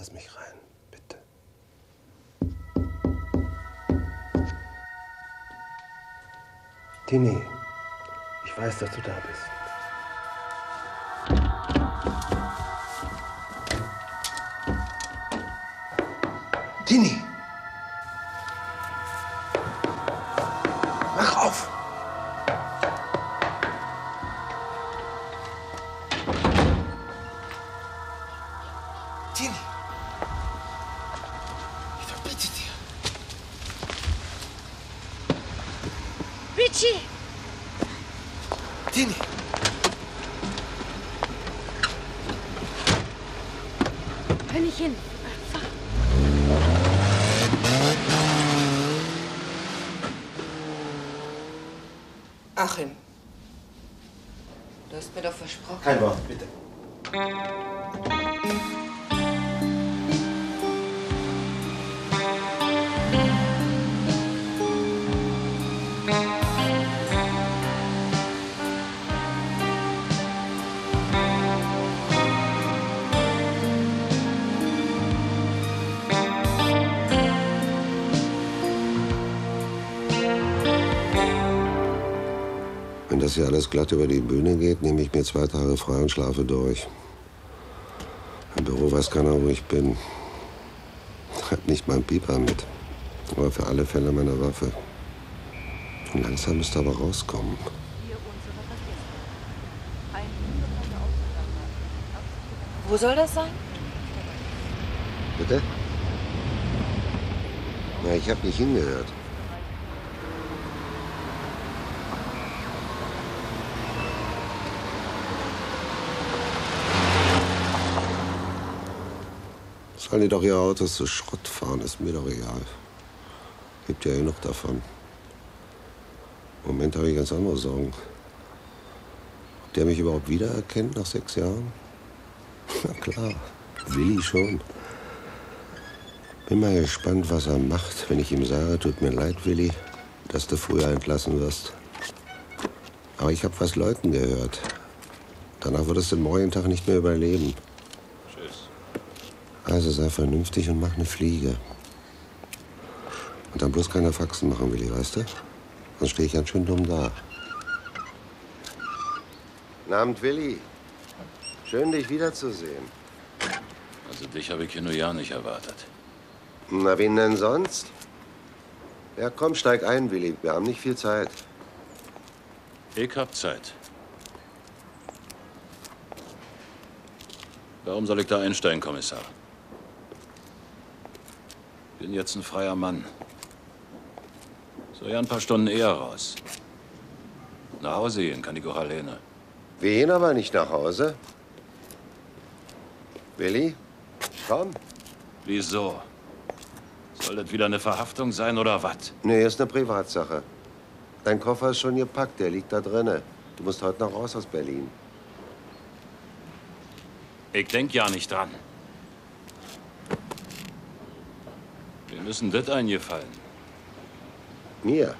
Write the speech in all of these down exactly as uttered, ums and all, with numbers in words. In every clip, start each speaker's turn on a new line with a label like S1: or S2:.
S1: Lass mich rein, bitte. Tini, ich weiß, dass du da bist. Tini! Mach auf! Tini! Ich verbiete dir!
S2: Richie!
S1: Tini!
S2: Hör nicht hin.
S3: Achim, du hast mir doch versprochen.
S1: Kein Wort, bitte. Wenn das hier alles glatt über die Bühne geht, nehme ich mir zwei Tage frei und schlafe durch. Im Büro weiß keiner, wo ich bin. Hat nicht mal einen Pieper mit. Aber für alle Fälle meine Waffe. Und langsam müsste aber rauskommen.
S2: Wo soll das sein?
S1: Bitte? Na, ich habe nicht hingehört. Sollen die doch ihre Autos zu Schrott fahren, ist mir doch egal. Gibt ja genug davon. Im Moment habe ich ganz andere Sorgen. Ob der mich überhaupt wiedererkennt nach sechs Jahren? Na klar, Willi schon. Bin mal gespannt, was er macht, wenn ich ihm sage, tut mir leid, Willi, dass du früher entlassen wirst. Aber ich habe was Leuten gehört. Danach würdest du den morgigen Tag nicht mehr überleben. Also sei vernünftig und mach eine Fliege. Und dann bloß keine Faxen machen, Willi, weißt du? Sonst stehe ich ganz schön dumm da. Guten Abend, Willi. Schön, dich wiederzusehen.
S4: Also dich habe ich hier nur ja nicht erwartet.
S1: Na, wen denn sonst? Ja, komm, steig ein, Willi. Wir haben nicht viel Zeit.
S4: Ich hab Zeit. Warum soll ich da einsteigen, Kommissar? Bin jetzt ein freier Mann. Soll ja ein paar Stunden eher raus. Nach Hause gehen kann ich auch alleine.
S1: Wir gehen aber nicht nach Hause. Willi, komm.
S4: Wieso? Soll das wieder eine Verhaftung sein oder was?
S1: Nee, ist eine Privatsache. Dein Koffer ist schon gepackt, der liegt da drinne. Du musst heute noch raus aus Berlin.
S4: Ich denk ja nicht dran. Wir müssen das eingefallen.
S1: Mir?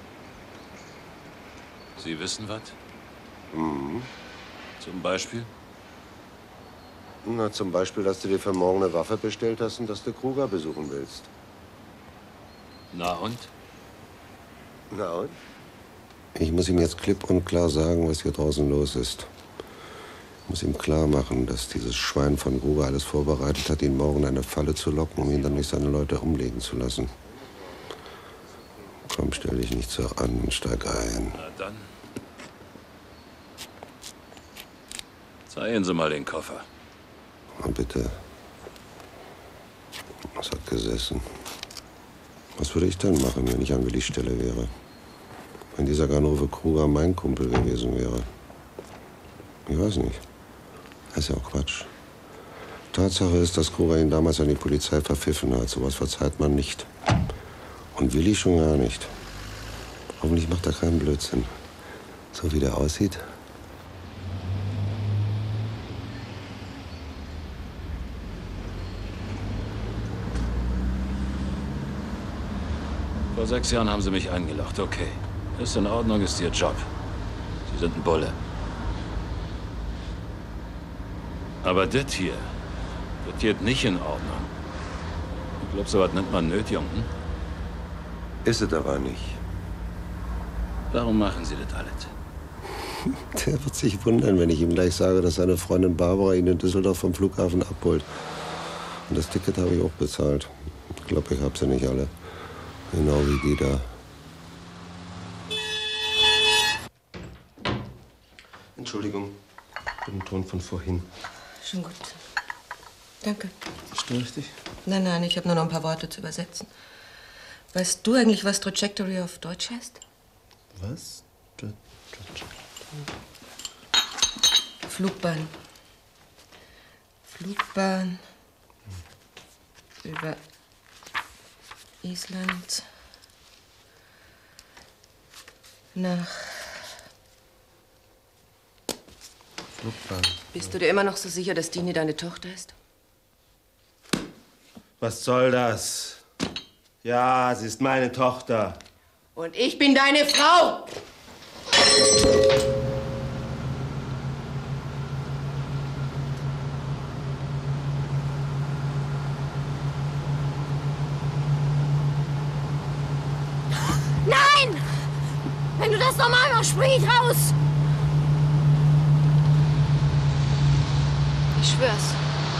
S4: Sie wissen was?
S1: Mhm.
S4: Zum Beispiel?
S1: Na, zum Beispiel, dass du dir für morgen eine Waffe bestellt hast und dass du Kruger besuchen willst.
S4: Na und?
S1: Na und? Ich muss ihm jetzt klipp und klar sagen, was hier draußen los ist. Ich muss ihm klar machen, dass dieses Schwein von Gruber alles vorbereitet hat, ihn morgen in eine Falle zu locken, um ihn dann durch seine Leute umlegen zu lassen. Komm, stell dich nicht so an und steig ein.
S4: Na dann. Zeigen Sie mal den Koffer.
S1: Na bitte. Was hat gesessen? Was würde ich dann machen, wenn ich an Willis Stelle wäre? Wenn dieser Ganove Kruger mein Kumpel gewesen wäre? Ich weiß nicht. Das ist ja auch Quatsch. Tatsache ist, dass Kruger ihn damals an die Polizei verpfiffen hat. Sowas verzeiht man nicht. Und Willi schon gar nicht. Hoffentlich macht er keinen Blödsinn. So wie der aussieht.
S4: Vor sechs Jahren haben Sie mich eingelacht, okay. Ist in Ordnung, ist Ihr Job. Sie sind ein Bulle. Aber das hier, das geht nicht in Ordnung. glaub, so was nennt man Nötigung, hm?
S1: Ist es aber nicht.
S4: Warum machen Sie das alles?
S1: Der wird sich wundern, wenn ich ihm gleich sage, dass seine Freundin Barbara ihn in Düsseldorf vom Flughafen abholt. Und das Ticket habe ich auch bezahlt. Ich glaube, ich habe sie nicht alle. Genau wie die da. Entschuldigung, für den Ton von vorhin.
S3: Schon gut. Danke.
S1: Störe ich dich?
S3: Nein, nein, ich habe nur noch ein paar Worte zu übersetzen. Weißt du eigentlich, was Trajectory auf Deutsch heißt?
S1: Was? Tra
S3: Flugbahn. Flugbahn über Island nach...
S1: Flugbahn.
S3: Bist du dir immer noch so sicher, dass Dini deine Tochter ist?
S5: Was soll das? Ja, sie ist meine Tochter.
S3: Und ich bin deine Frau!
S2: Nein! Wenn du das nochmal machst, spring ich raus! Ich schwör's.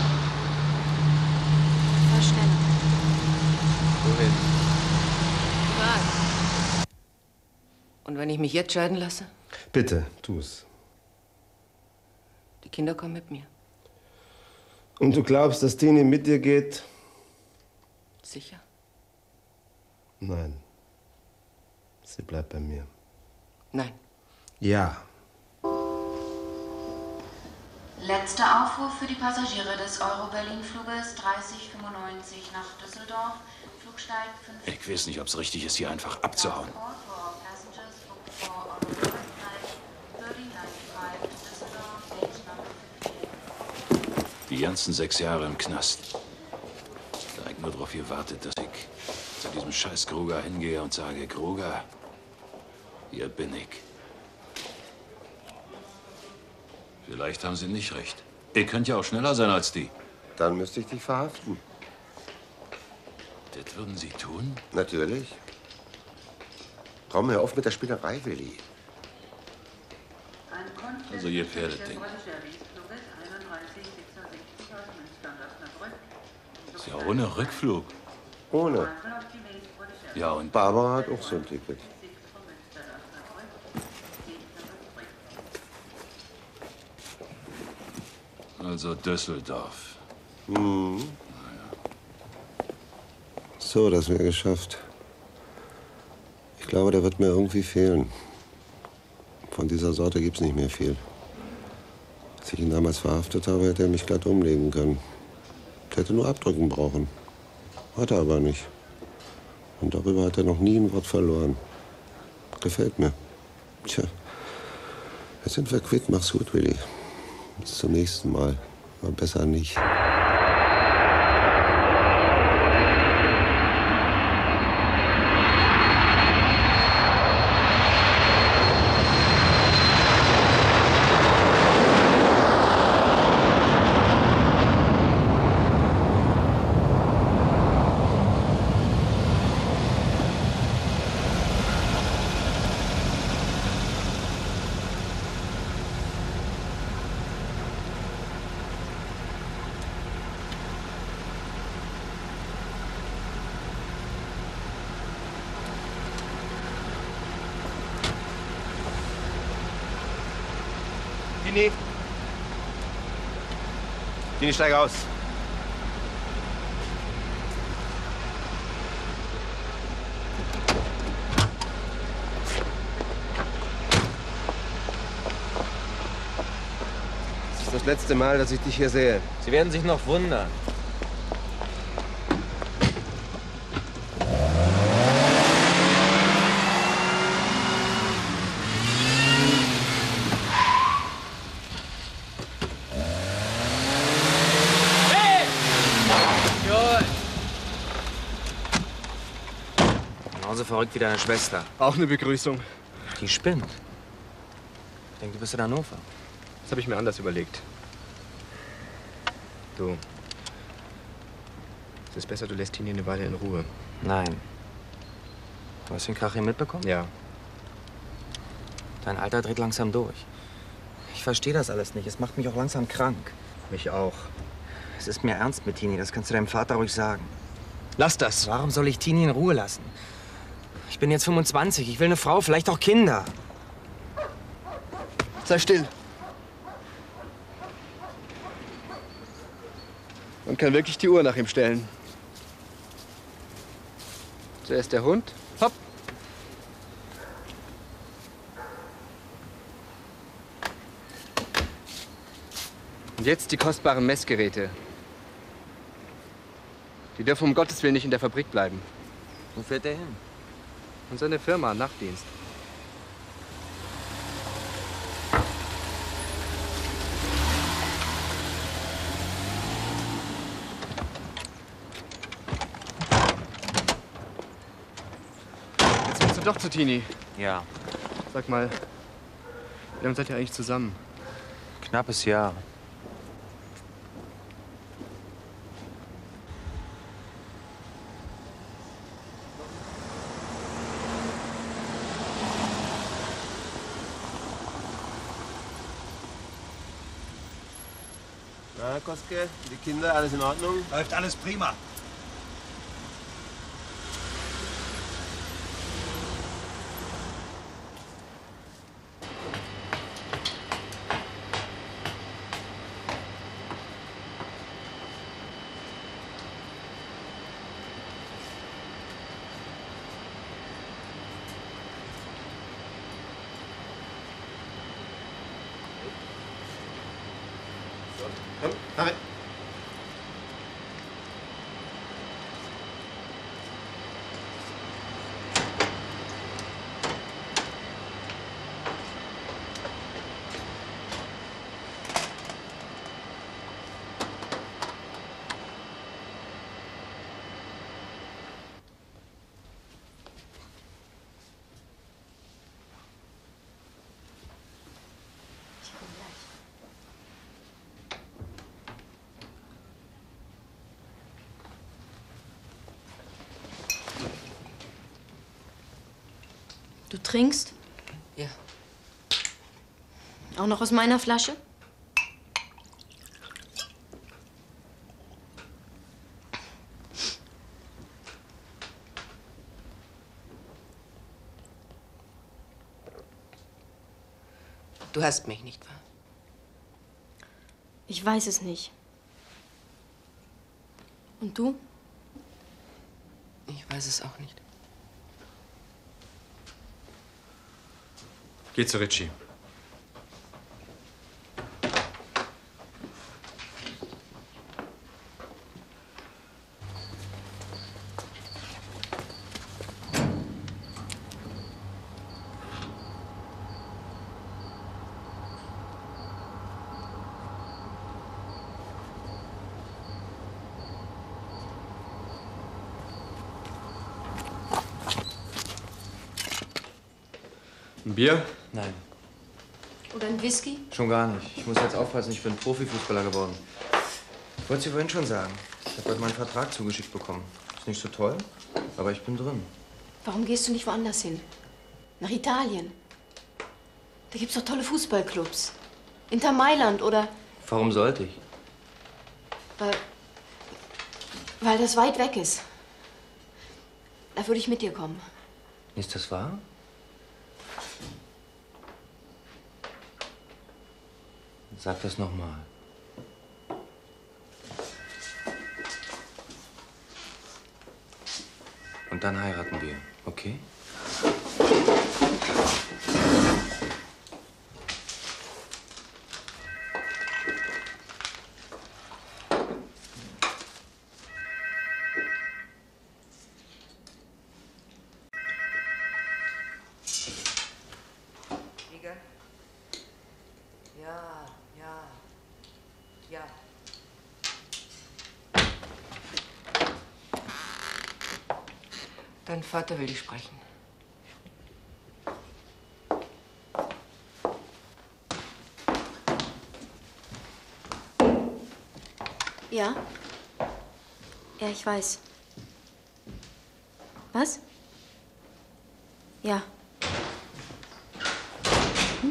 S2: Fahr schneller.
S5: Wohin?
S2: Egal.
S3: Und wenn ich mich jetzt scheiden lasse?
S5: Bitte, tu's.
S3: Die Kinder kommen mit mir.
S5: Und du glaubst, dass Tini mit dir geht?
S3: Sicher?
S5: Nein. Sie bleibt bei mir.
S3: Nein.
S5: Ja.
S6: Letzter Aufruf für die Passagiere des Euro-Berlin-Fluges dreißig fünfundneunzig nach Düsseldorf. Flugsteig fünf.
S4: Ich weiß nicht, ob es richtig ist, hier einfach abzuhauen. Die ganzen sechs Jahre im Knast. Da hab ich nur darauf gewartet, dass ich zu diesem scheiß Kruger hingehe und sage, Kruger, hier bin ich. Vielleicht haben Sie nicht recht. Ihr könnt ja auch schneller sein als die.
S1: Dann müsste ich dich verhaften.
S4: Das würden Sie tun?
S1: Natürlich. Komm, hör auf mit der Spinnerei, Willi.
S4: Also ihr Pferdeding. Ist ja ohne Rückflug.
S1: Ohne.
S4: Ja, und
S1: Barbara hat auch so ein Ticket.
S4: also Düsseldorf.
S1: Mhm. So, das wäre geschafft. Ich glaube, der wird mir irgendwie fehlen. Von dieser Sorte gibt's nicht mehr viel. Als ich ihn damals verhaftet habe, hätte er mich glatt umlegen können. Ich hätte nur abdrücken brauchen. Hat er aber nicht. Und darüber hat er noch nie ein Wort verloren. Gefällt mir. Tja, jetzt sind wir quitt. Mach's gut, Willi. Bis zum nächsten Mal. Aber besser nicht.
S5: Dini. Dini, steig aus. Das ist das letzte Mal, dass ich dich hier sehe.
S7: Sie werden sich noch wundern. Genauso verrückt wie deine Schwester.
S8: Auch eine Begrüßung.
S7: Die spinnt. Ich denke, du bist in Hannover.
S8: Das habe ich mir anders überlegt. Du,
S7: Es ist besser, du lässt Tini eine Weile in Ruhe.
S8: Nein. Du hast den Krach hier mitbekommen?
S7: Ja.
S8: Dein Alter dreht langsam durch. Ich verstehe das alles nicht. Es macht mich auch langsam krank.
S7: Mich auch.
S8: Es ist mir ernst mit Tini. Das kannst du deinem Vater ruhig sagen.
S7: Lass das.
S8: Warum soll ich Tini in Ruhe lassen? Ich bin jetzt fünfundzwanzig. Ich will eine Frau, vielleicht auch Kinder.
S7: Sei still. Man kann wirklich die Uhr nach ihm stellen. Zuerst der Hund. Hopp. Und jetzt die kostbaren Messgeräte. Die dürfen um Gottes Willen nicht in der Fabrik bleiben.
S8: Wo fährt der hin?
S7: Und seine Firma, Nachtdienst. Jetzt willst du doch zu Tini.
S8: Ja.
S7: Sag mal, wie lange seid ihr eigentlich zusammen?
S8: Knappes Jahr.
S5: Na, Koske, die Kinder, alles in Ordnung?
S9: Läuft alles prima.
S5: Komm, Harry.
S2: Du trinkst?
S3: Ja.
S2: Auch noch aus meiner Flasche?
S3: Du hast mich, nicht wahr?
S2: Ich weiß es nicht. Und du?
S3: Ich weiß es auch nicht.
S7: Geh zu Ritchie. Ein Bier?
S8: Nein,
S2: Oder ein Whisky?
S8: schon gar nicht. Ich muss jetzt aufpassen, ich bin Profifußballer geworden. Ich wollte es dir vorhin schon sagen. Ich habe heute meinen Vertrag zugeschickt bekommen. Ist nicht so toll, aber ich bin drin.
S2: Warum gehst du nicht woanders hin? Nach Italien? Da gibt's doch tolle Fußballclubs. Inter Mailand oder...
S8: Warum sollte ich?
S2: Weil... Weil das weit weg ist. Da würde ich mit dir kommen.
S8: Ist das wahr? Sag das noch mal. Und dann heiraten wir, okay?
S3: Ja, ja, ja. Dein Vater will dich sprechen.
S2: Ja? Ja, ich weiß. Was? Ja. Hm?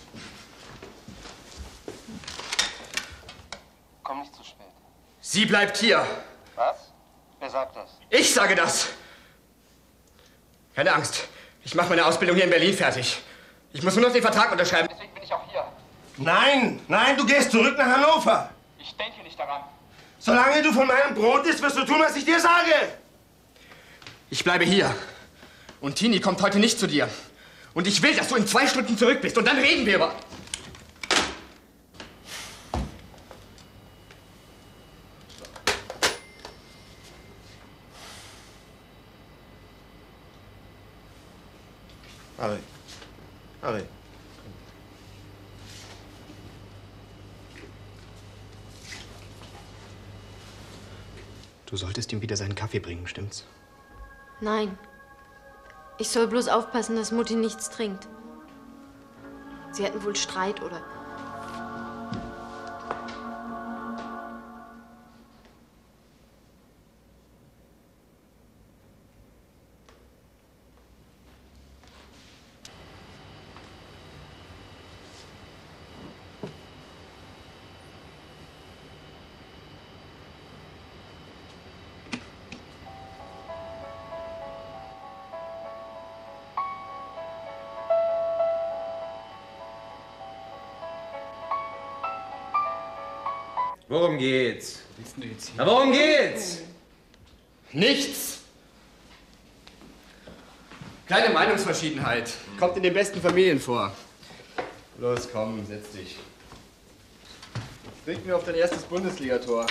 S9: Komm nicht zu spät.
S8: Sie bleibt hier.
S9: Was? Wer sagt das?
S8: Ich sage das. Keine Angst. Ich mache meine Ausbildung hier in Berlin fertig. Ich muss nur noch den Vertrag unterschreiben.
S9: Deswegen bin ich auch hier.
S5: Nein, nein, du gehst zurück nach Hannover.
S9: Ich denke nicht daran.
S5: Solange du von meinem Brot isst, wirst du tun, was ich dir sage.
S8: Ich bleibe hier. Und Tini kommt heute nicht zu dir. Und ich will, dass du in zwei Stunden zurück bist. Und dann reden wir über...
S5: Harry. Harry.
S7: Du solltest ihm wieder seinen Kaffee bringen, stimmt's?
S2: Nein. Ich soll bloß aufpassen, dass Mutti nichts trinkt. Sie hatten wohl Streit oder...
S8: Worum geht's? Na, worum geht's? Nichts. Kleine Meinungsverschiedenheit. Kommt in den besten Familien vor. Los, komm, setz dich. Bring mir auf dein erstes Bundesligator.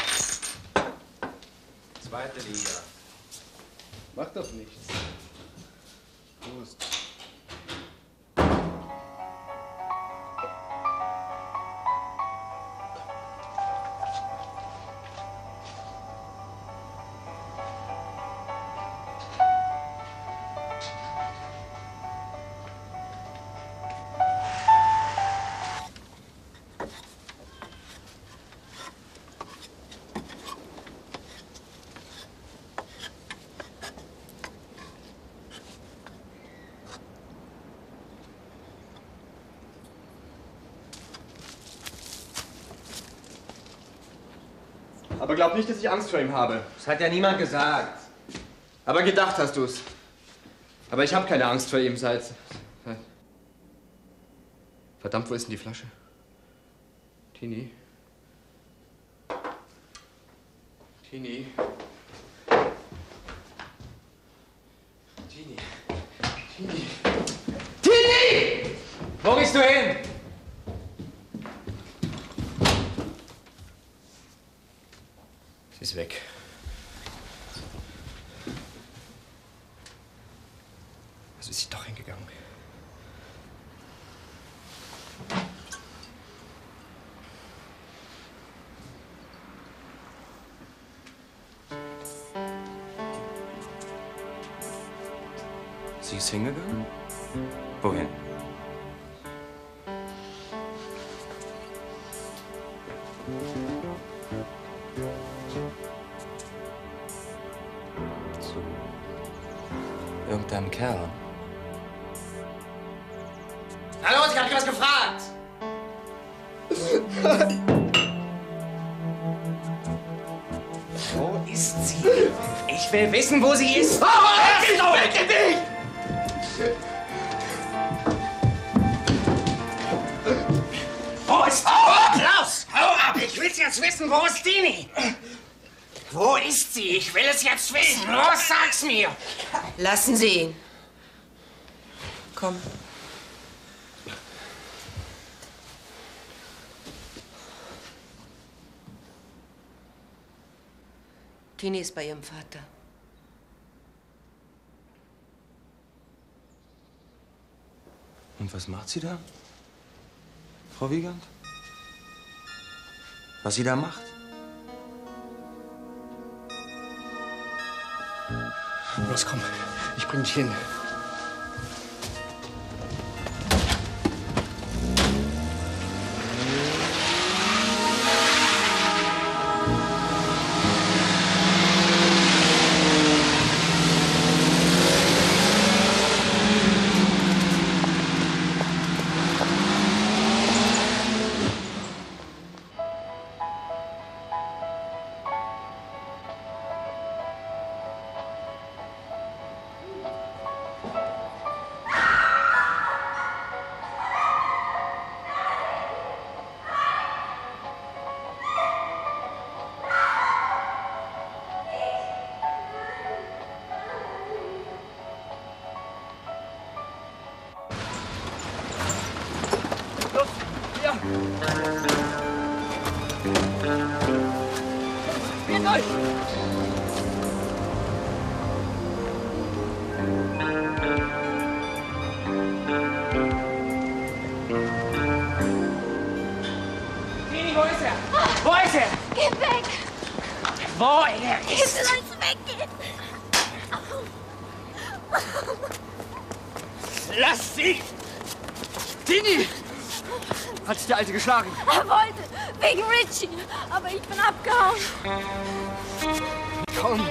S8: Zweite Liga. Mach doch nichts. Prost. Aber glaub nicht, dass ich Angst vor ihm habe.
S10: Das hat ja niemand gesagt.
S8: Aber gedacht hast du's. Aber ich habe keine Angst vor ihm seit... Verdammt, wo ist denn die Flasche? Tini? Tini? Tini? Tini? Tini!
S10: Wo gehst du hin?
S8: Sie ist weg. Also ist sie doch hingegangen.
S10: Sie ist hingegangen? Wohin? Zu irgendeinem Kerl.
S8: Na los, ich hab dich was gefragt!
S10: Wo ist sie? Ich will wissen, wo sie ist.
S8: Oh, weg doch weg, dich!
S10: Wo ist... Oh, Klaus! Hau ab! Ich will's jetzt wissen, wo ist Tini? Wo ist sie? Ich will es jetzt wissen. Los, sag's mir!
S3: Lassen Sie ihn. Komm. Tini ist bei ihrem Vater.
S10: Und was macht sie da? Frau Wiegand? Was sie da macht?
S8: Los, komm. Ich bring dich hin.
S11: Nein!
S10: Tini, wo ist er? Wo ist er?
S12: Geh weg!
S10: Wo er ist?
S12: Geh, sollst weggehen!
S11: Lass sie! Tini! Hat sich der Alte geschlagen?
S12: Er wollte, wegen Richie, aber ich bin abgehauen.
S11: Komm!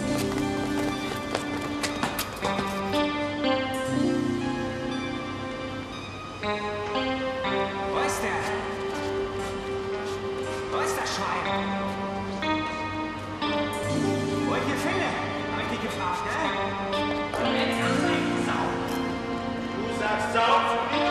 S10: Wo ist er? Wo ist das Schwein? Wo ich ihn finde? Hab ich dich gefragt, gell? Jetzt hast du ihn, Sau. Du sagst Sau zu mir?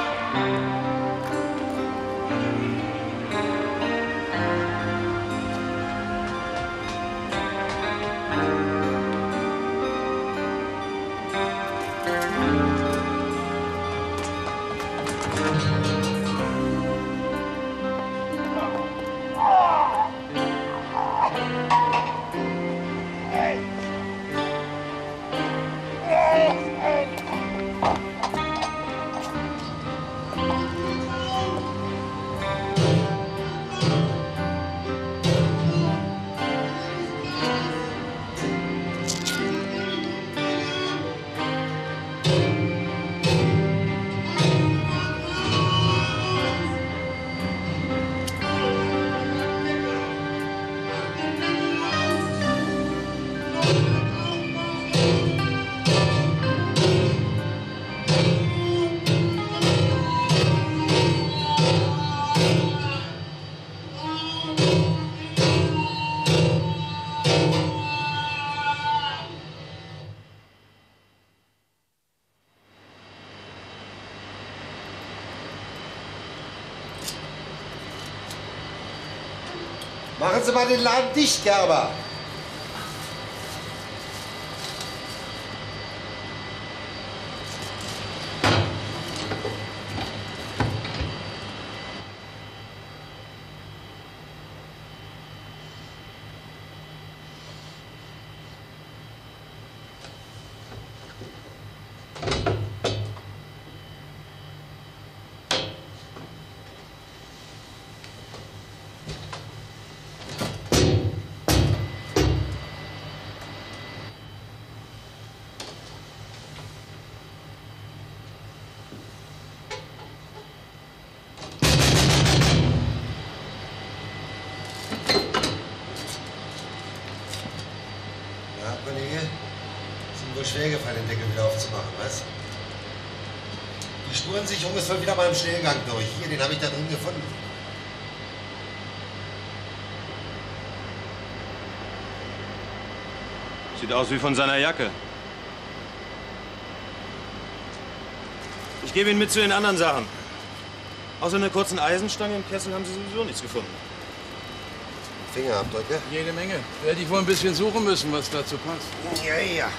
S1: Machen Sie mal den Laden dicht, Gerber. Kollege, sind wohl schwer gefallen, den Deckel wieder aufzumachen, was? Die Spurensicherung ist wohl wieder mal im Schnellgang durch. Hier, den habe ich da drin gefunden.
S5: Sieht aus wie von seiner Jacke. Ich gebe ihn mit zu den anderen Sachen. Außer einer kurzen Eisenstange im Kessel haben Sie sowieso nichts gefunden.
S1: Fingerabdrücke?
S11: Jede Menge. Werde ich wohl ein bisschen suchen müssen, was dazu passt.
S1: Ja, ja.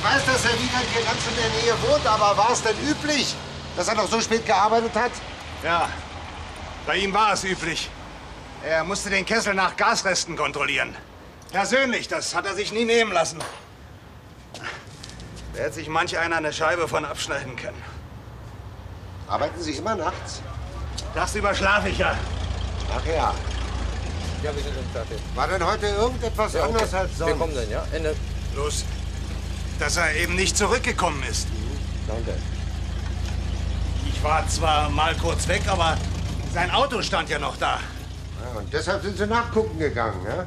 S1: weiß, dass Herr Wiegand hier ganz in der Nähe wohnt, aber war es denn üblich, dass er noch so spät gearbeitet hat?
S13: Ja, bei ihm war es üblich. Er musste den Kessel nach Gasresten kontrollieren. Persönlich, das hat er sich nie nehmen lassen. Da hätte sich manch einer eine Scheibe von abschneiden können.
S1: Arbeiten Sie immer nachts?
S13: Tagsüber schlafe ich ja.
S1: Ach ja.
S14: Ja, wir sind schon fertig.
S1: War denn heute irgendetwas
S14: Ja, okay.
S1: anders als sonst?
S14: Wir kommen dann, ja? Ende.
S13: Bloß, dass er eben nicht zurückgekommen ist.
S14: Danke.
S13: Ich war zwar mal kurz weg, aber sein Auto stand ja noch da.
S1: Ja, und deshalb sind Sie nachgucken gegangen, ja?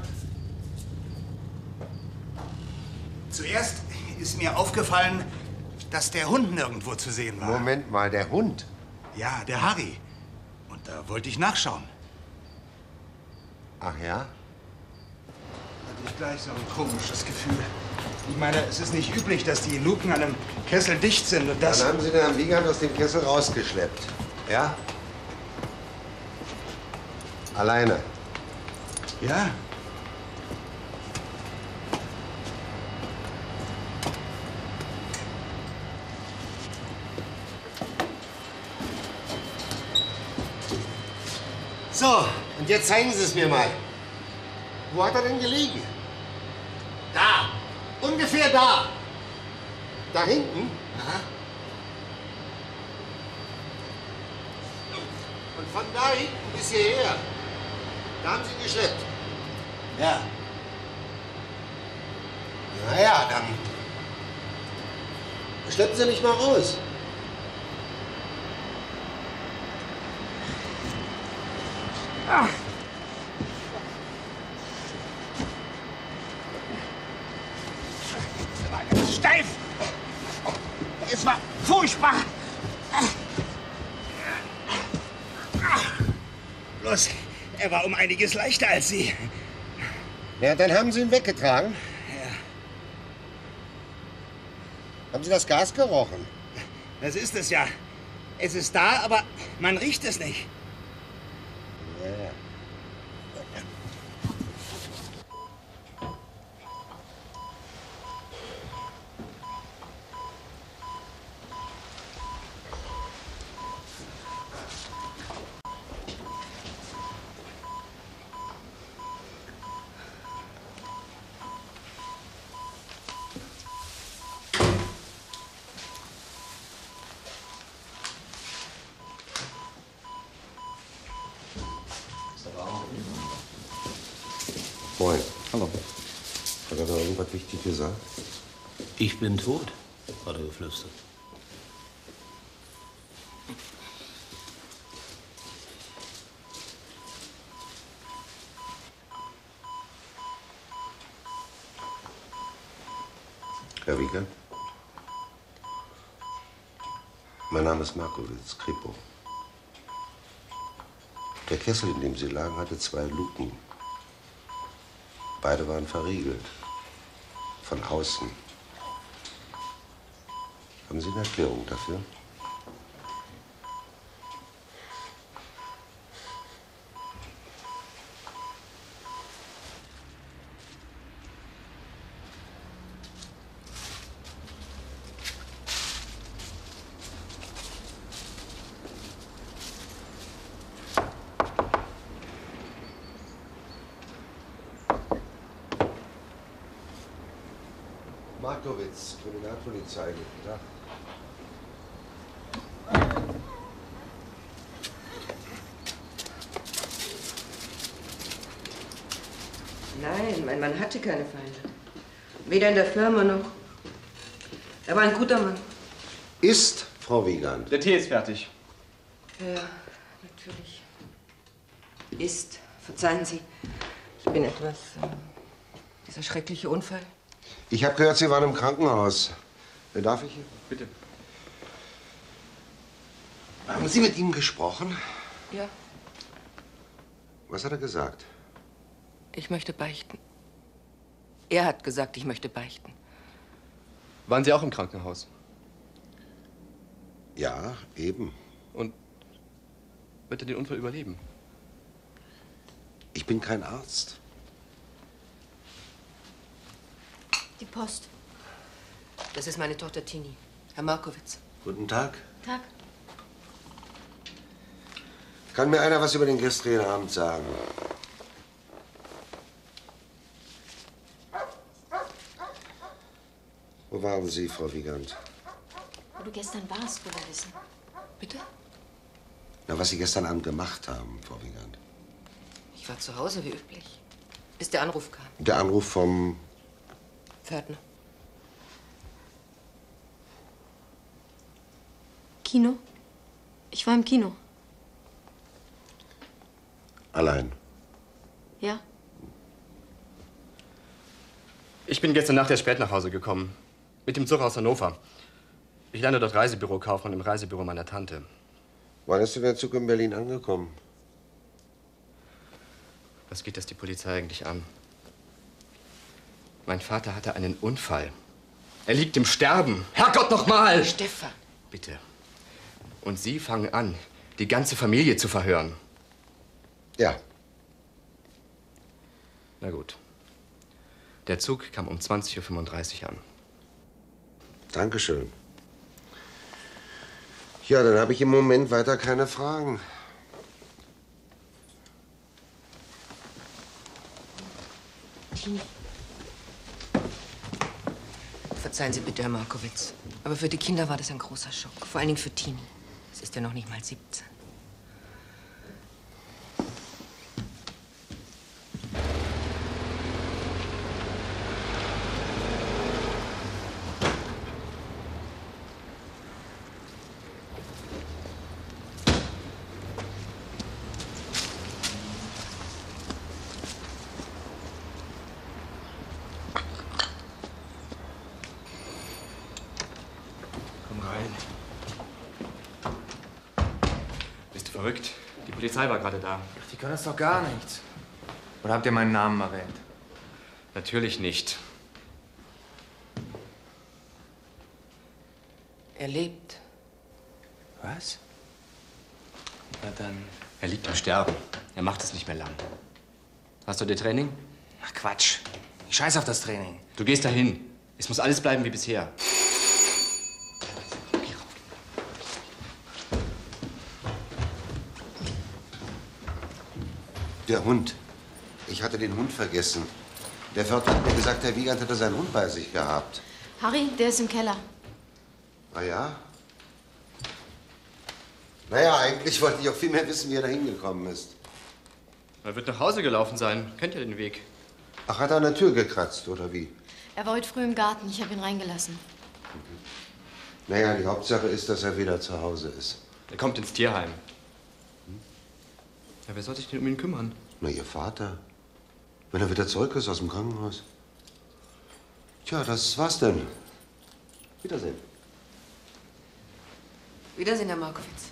S13: Zuerst ist mir aufgefallen, dass der Hund nirgendwo zu sehen war.
S1: Moment mal, der Hund?
S13: Ja, der Harry. Und da wollte ich nachschauen.
S1: Ach ja?
S13: Hatte ich gleich so ein komisches Gefühl. Ich meine, es ist nicht üblich, dass die Luken an einem Kessel dicht sind und das...
S1: Dann haben Sie den Herrn Wiegand aus dem Kessel rausgeschleppt, ja? Alleine?
S13: Ja.
S1: So, und jetzt zeigen Sie es mir mal. Wo hat er denn gelegen? Da. Ungefähr da. Da hinten? Aha. Und von da hinten bis hierher, da haben Sie geschleppt?
S13: Ja.
S1: Na ja, dann schleppen Sie mich mal raus.
S10: Ah. Steif! Es war furchtbar! Bloß, er war um einiges leichter als Sie.
S1: Ja, dann haben Sie ihn weggetragen?
S10: Ja.
S1: Haben Sie das Gas gerochen?
S10: Das ist es ja. Es ist da, aber man riecht es nicht.
S1: Ja, ja. Moin.
S15: Hallo.
S1: Hat er da irgendwas wichtig gesagt?
S15: Ich bin tot, hat er geflüstert.
S1: Herr Wiegand? Mein Name ist Markowitz, Kripo. Der Kessel, in dem Sie lagen, hatte zwei Luken. Beide waren verriegelt. Von außen. Haben Sie eine Erklärung dafür? Markowitz, Kriminalpolizei, guten Tag.
S3: Nein, mein Mann hatte keine Feinde. Weder in der Firma noch. Er war ein guter Mann.
S1: Ist, Frau Wiegand?
S7: Der Tee ist fertig.
S3: Ja, natürlich. Ist. Verzeihen Sie. Ich bin etwas... Äh, dieser schreckliche Unfall.
S1: Ich habe gehört, Sie waren im Krankenhaus. Darf ich?
S7: Bitte.
S1: Haben Sie mit ihm gesprochen?
S3: Ja.
S1: Was hat er gesagt?
S3: Ich möchte beichten. Er hat gesagt, ich möchte beichten.
S7: Waren Sie auch im Krankenhaus?
S1: Ja, eben.
S7: Und wird er den Unfall überleben?
S1: Ich bin kein Arzt.
S2: Die Post.
S3: Das ist meine Tochter Tini. Herr Markowitz.
S1: Guten Tag.
S2: Tag.
S1: Kann mir einer was über den gestrigen Abend sagen? Wo waren Sie, Frau Wiegand?
S2: Wo du gestern warst, will er wissen.
S3: Bitte?
S1: Na, was Sie gestern Abend gemacht haben, Frau Wiegand.
S3: Ich war zu Hause, wie üblich. Bis der Anruf kam.
S1: Der Anruf vom...
S3: Pförtner.
S2: Kino? Ich war im Kino.
S1: Allein?
S2: Ja.
S16: Ich bin gestern Nacht erst spät nach Hause gekommen. Mit dem Zug aus Hannover. Ich lerne dort Reisebürokaufmann im Reisebüro meiner Tante.
S1: Wann ist denn der Zug in Berlin angekommen?
S16: Was geht das die Polizei eigentlich an? Mein Vater hatte einen Unfall. Er liegt im Sterben. Herrgott, noch mal!
S3: Stefan!
S16: Bitte. Und Sie fangen an, die ganze Familie zu verhören.
S1: Ja.
S16: Na gut. Der Zug kam um zwanzig Uhr fünfunddreißig an.
S1: Dankeschön. Ja, dann habe ich im Moment weiter keine Fragen.
S3: Tini. Verzeihen Sie bitte, Herr Markowitz. Aber für die Kinder war das ein großer Schock. Vor allen Dingen für Tini. Es ist ja noch nicht mal siebzehn.
S16: Verrückt. Die Polizei war gerade da.
S8: Ach, die können das doch gar nichts. Oder habt ihr meinen Namen erwähnt?
S16: Natürlich nicht.
S3: Er lebt.
S8: Was? Na dann...
S16: Er liegt im Sterben. Er macht es nicht mehr lang. Hast du dir Training?
S8: Ach, Quatsch. Ich scheiß auf das Training.
S16: Du gehst dahin. Es muss alles bleiben wie bisher.
S1: Der Hund. Ich hatte den Hund vergessen. Der Pförtner hat mir gesagt, Herr Wiegand hätte seinen Hund bei sich gehabt.
S2: Harry, der ist im Keller.
S1: Ah ja? Naja, eigentlich wollte ich auch viel mehr wissen, wie er da hingekommen ist.
S16: Er wird nach Hause gelaufen sein. Kennt ihr den Weg?
S1: Ach, hat er an der Tür gekratzt, oder wie?
S2: Er war heute früh im Garten. Ich habe ihn reingelassen.
S1: Mhm. Naja, die Hauptsache ist, dass er wieder zu Hause ist.
S16: Er kommt ins Tierheim. Ja, wer soll sich denn um ihn kümmern?
S1: Na, Ihr Vater. Wenn er wieder zurück ist aus dem Krankenhaus. Tja, das war's denn. Wiedersehen.
S3: Wiedersehen, Herr Markowitz.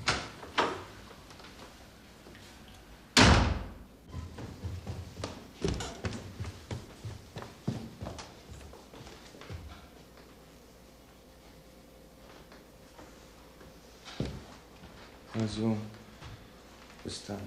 S8: Also, bis dann.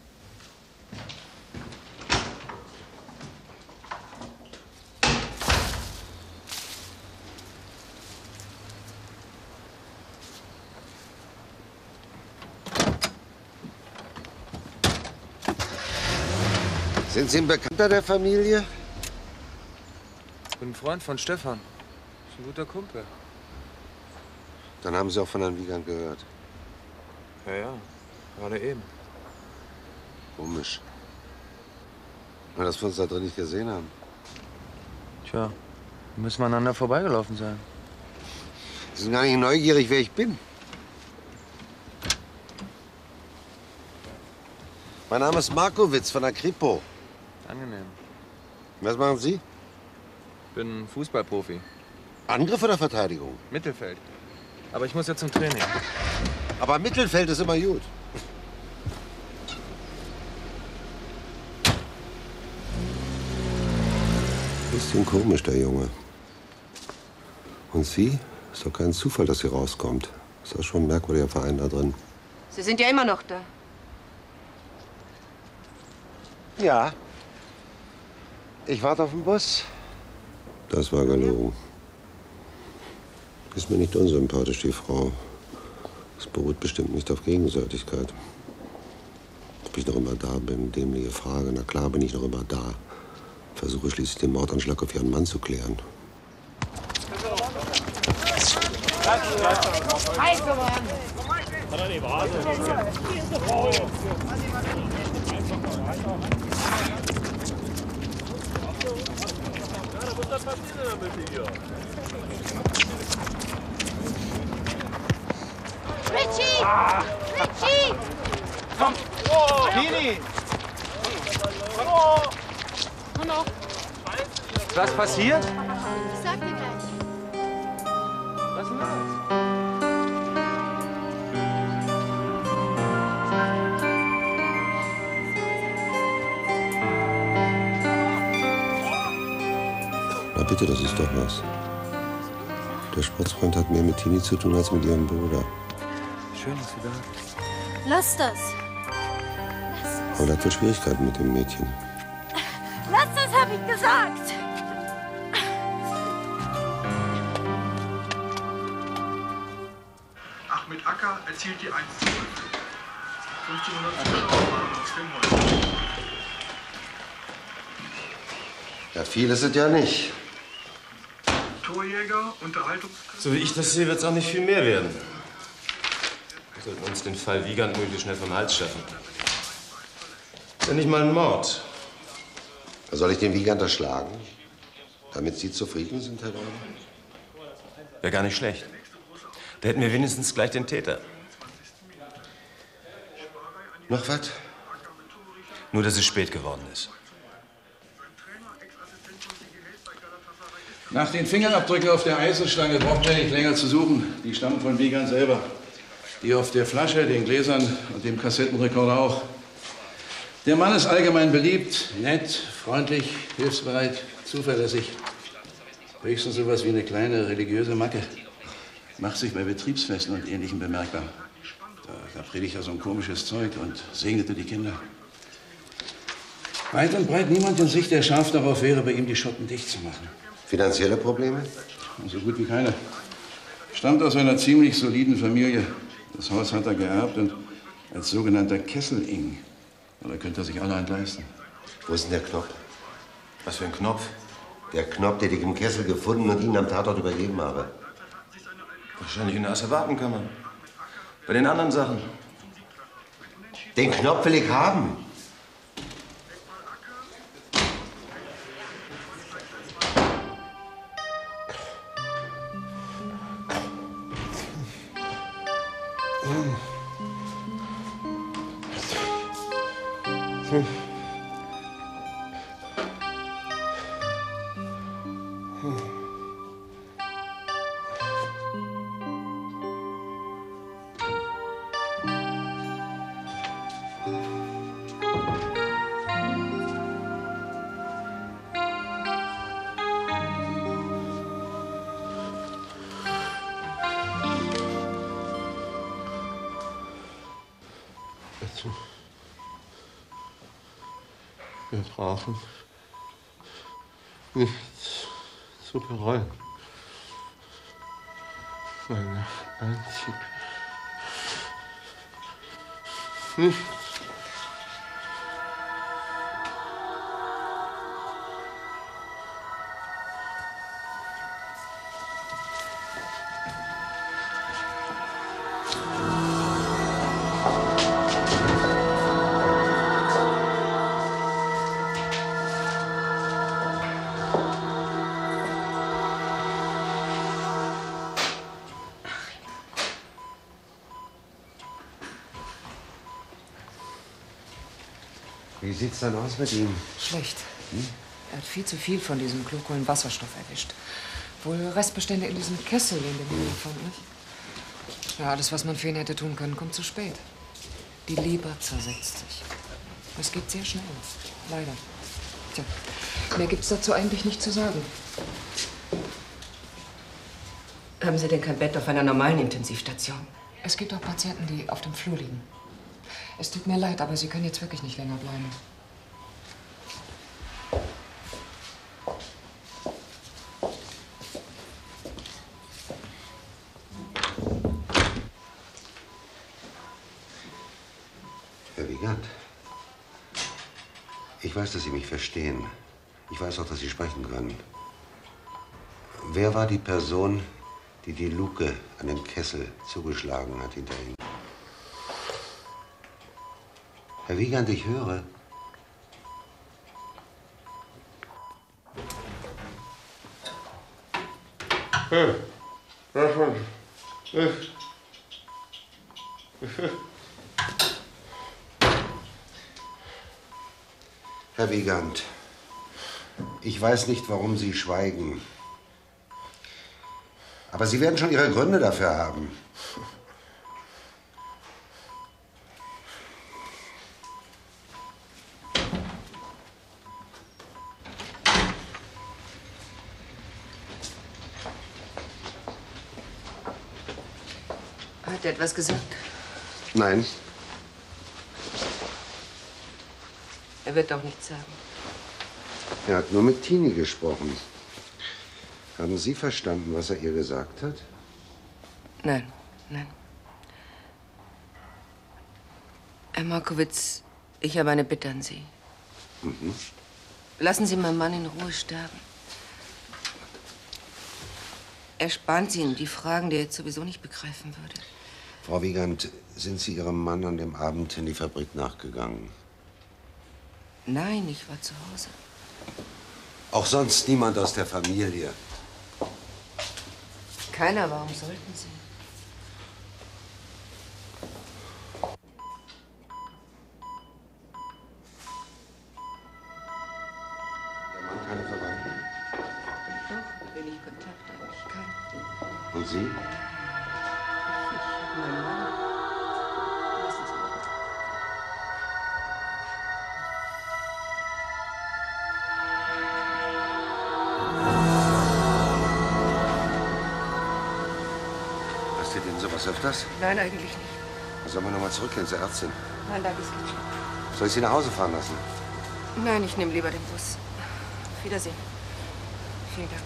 S1: Sind Sie ein Bekannter der Familie?
S8: Ich bin ein Freund von Stefan. Ist ein guter Kumpel.
S1: Dann haben Sie auch von Herrn Wiegand gehört.
S8: Ja, ja. Gerade eben.
S1: Komisch. Na, dass wir uns da drin nicht gesehen haben.
S8: Tja, wir müssen aneinander vorbeigelaufen sein.
S1: Sie sind gar nicht neugierig, wer ich bin. Mein Name ist Markowitz von der Kripo.
S8: Angenehm.
S1: Was machen Sie?
S8: Ich bin Fußballprofi.
S1: Angriff oder Verteidigung?
S8: Mittelfeld. Aber ich muss jetzt zum Training.
S1: Aber Mittelfeld ist immer gut. Bisschen komisch, der Junge. Und Sie? Ist doch kein Zufall, dass sie rauskommt. Ist doch schon ein merkwürdiger Verein da drin.
S3: Sie sind ja immer noch da.
S1: Ja. Ich warte auf den Bus. Das war gelogen. Ist mir nicht unsympathisch, die Frau. Es beruht bestimmt nicht auf Gegenseitigkeit. Ob ich noch immer da bin, dämliche Frage. Na klar bin ich noch immer da. Versuche schließlich den Mordanschlag auf ihren Mann zu klären.
S12: Richie! Richie!
S11: Komm! Oh, Tini! Hallo!
S12: Hallo!
S8: Was passiert?
S12: Ich sag dir gleich.
S8: Was ist los?
S1: Na bitte, das ist doch was. Der Sportsfreund hat mehr mit Tini zu tun als mit ihrem Bruder.
S8: Schön, dass du da bist.
S12: Lass das.
S1: Aber er hat wohl Schwierigkeiten mit dem Mädchen.
S12: Lass das, hab ich gesagt.
S17: Ahmed Acker erzielt die eins zu null. fünfzehnhundert Zuschauer waren aus dem Holz.
S1: Ja, viel ist es ja nicht.
S17: Torjäger, Unterhaltungs...
S5: So wie ich das sehe, wird es auch nicht viel mehr werden. Wir sollten uns den Fall Wiegand möglichst schnell vom Hals schaffen. Ist ja nicht mal ein Mord.
S1: Soll ich den Wiegand erschlagen? Damit Sie zufrieden sind, Herr Dauer?
S5: Wäre gar nicht schlecht. Da hätten wir wenigstens gleich den Täter.
S1: Noch was?
S5: Nur, dass es spät geworden ist.
S15: Nach den Fingerabdrücken auf der Eisenstange braucht ihr nicht länger zu suchen. Die stammen von Wiegand selber. Die auf der Flasche, den Gläsern und dem Kassettenrekorder auch. Der Mann ist allgemein beliebt, nett, freundlich, hilfsbereit, zuverlässig. Höchstens sowas wie eine kleine religiöse Macke. Macht sich bei Betriebsfesten und Ähnlichem bemerkbar. Da, da predigt er so ein komisches Zeug und segnete die Kinder. Weit und breit niemand in Sicht, der scharf darauf wäre, bei ihm die Schotten dicht zu machen.
S1: Finanzielle Probleme?
S15: So gut wie keine. Stammt aus einer ziemlich soliden Familie. Das Haus hat er geerbt und als sogenannter Kesseling. Oder könnte er sich allerhand leisten.
S1: Wo ist denn der Knopf?
S5: Was für ein Knopf?
S1: Der Knopf, den ich im Kessel gefunden und Ihnen am Tatort übergeben habe.
S5: Wahrscheinlich in der Asservatenkammer. Bei den anderen Sachen.
S1: Den Knopf will ich haben. Hm. Wir brauchen nichts zu bereuen. Meine einzige... Nichts. Wie sieht's dann aus mit ihm?
S18: Schlecht.
S1: Hm?
S18: Er hat viel zu viel von diesem Glucolen-Wasserstoff erwischt. Wohl Restbestände in diesem Kessel, in dem er fand, nicht? Ja, alles, was man für ihn hätte tun können, kommt zu spät. Die Leber zersetzt sich. Es geht sehr schnell. Leider. Tja, mehr gibt's dazu eigentlich nicht zu sagen.
S3: Haben Sie denn kein Bett auf einer normalen Intensivstation?
S18: Es gibt auch Patienten, die auf dem Flur liegen. Es tut mir leid, aber Sie können jetzt wirklich nicht länger bleiben.
S1: Herr Wiegand, ich weiß, dass Sie mich verstehen. Ich weiß auch, dass Sie sprechen können. Wer war die Person, die die Luke an dem Kessel zugeschlagen hat hinter Ihnen? Herr Wiegand, ich höre.
S5: Hey, was schon? Ich.
S1: Herr Wiegand, ich weiß nicht, warum Sie schweigen. Aber Sie werden schon Ihre Gründe dafür haben.
S3: Hat er etwas gesagt?
S1: Nein.
S3: Er wird auch nichts sagen.
S1: Er hat nur mit Tini gesprochen. Haben Sie verstanden, was er ihr gesagt hat?
S3: Nein, nein. Herr Markowitz, ich habe eine Bitte an Sie.
S1: Mhm.
S3: Lassen Sie meinen Mann in Ruhe sterben. Ersparen Sie ihm die Fragen, die er jetzt sowieso nicht begreifen würde.
S1: Frau Wiegand, sind Sie Ihrem Mann an dem Abend in die Fabrik nachgegangen?
S3: Nein, ich war zu Hause.
S1: Auch sonst niemand aus der Familie?
S3: Keiner, warum sollten Sie?
S1: Ihr Mann keine Verwandten?
S3: Doch, wenig Kontakt, aber ich kann.
S1: Und Sie?
S3: Mein Mann. Lassen Sie mich.
S1: Passiert Ihnen sowas öfters?
S3: Nein, eigentlich nicht.
S1: Sollen wir noch mal zurückgehen zur Ärztin?
S3: Nein, danke, es geht schon.
S1: Soll ich Sie nach Hause fahren lassen?
S3: Nein, ich nehme lieber den Bus. Auf Wiedersehen. Vielen Dank.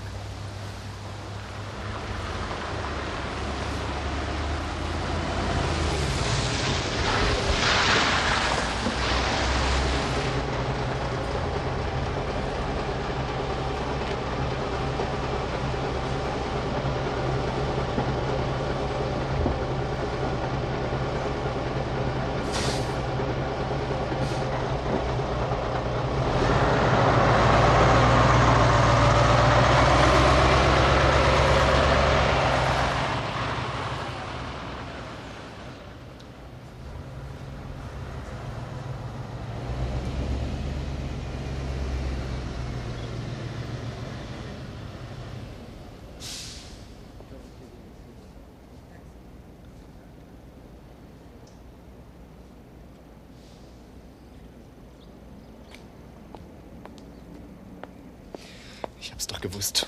S16: Ich hab's doch gewusst.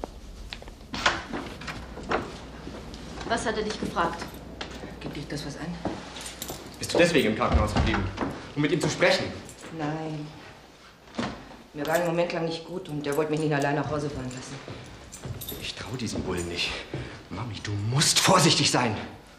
S2: Was hat er dich gefragt?
S3: Gibt dich das was an?
S16: Bist du deswegen im Krankenhaus geblieben? Um mit ihm zu sprechen?
S3: Nein. Mir war einen Moment lang nicht gut und der wollte mich nicht allein nach Hause fahren lassen.
S16: Ich trau diesem Bullen nicht. Mami, du musst vorsichtig sein.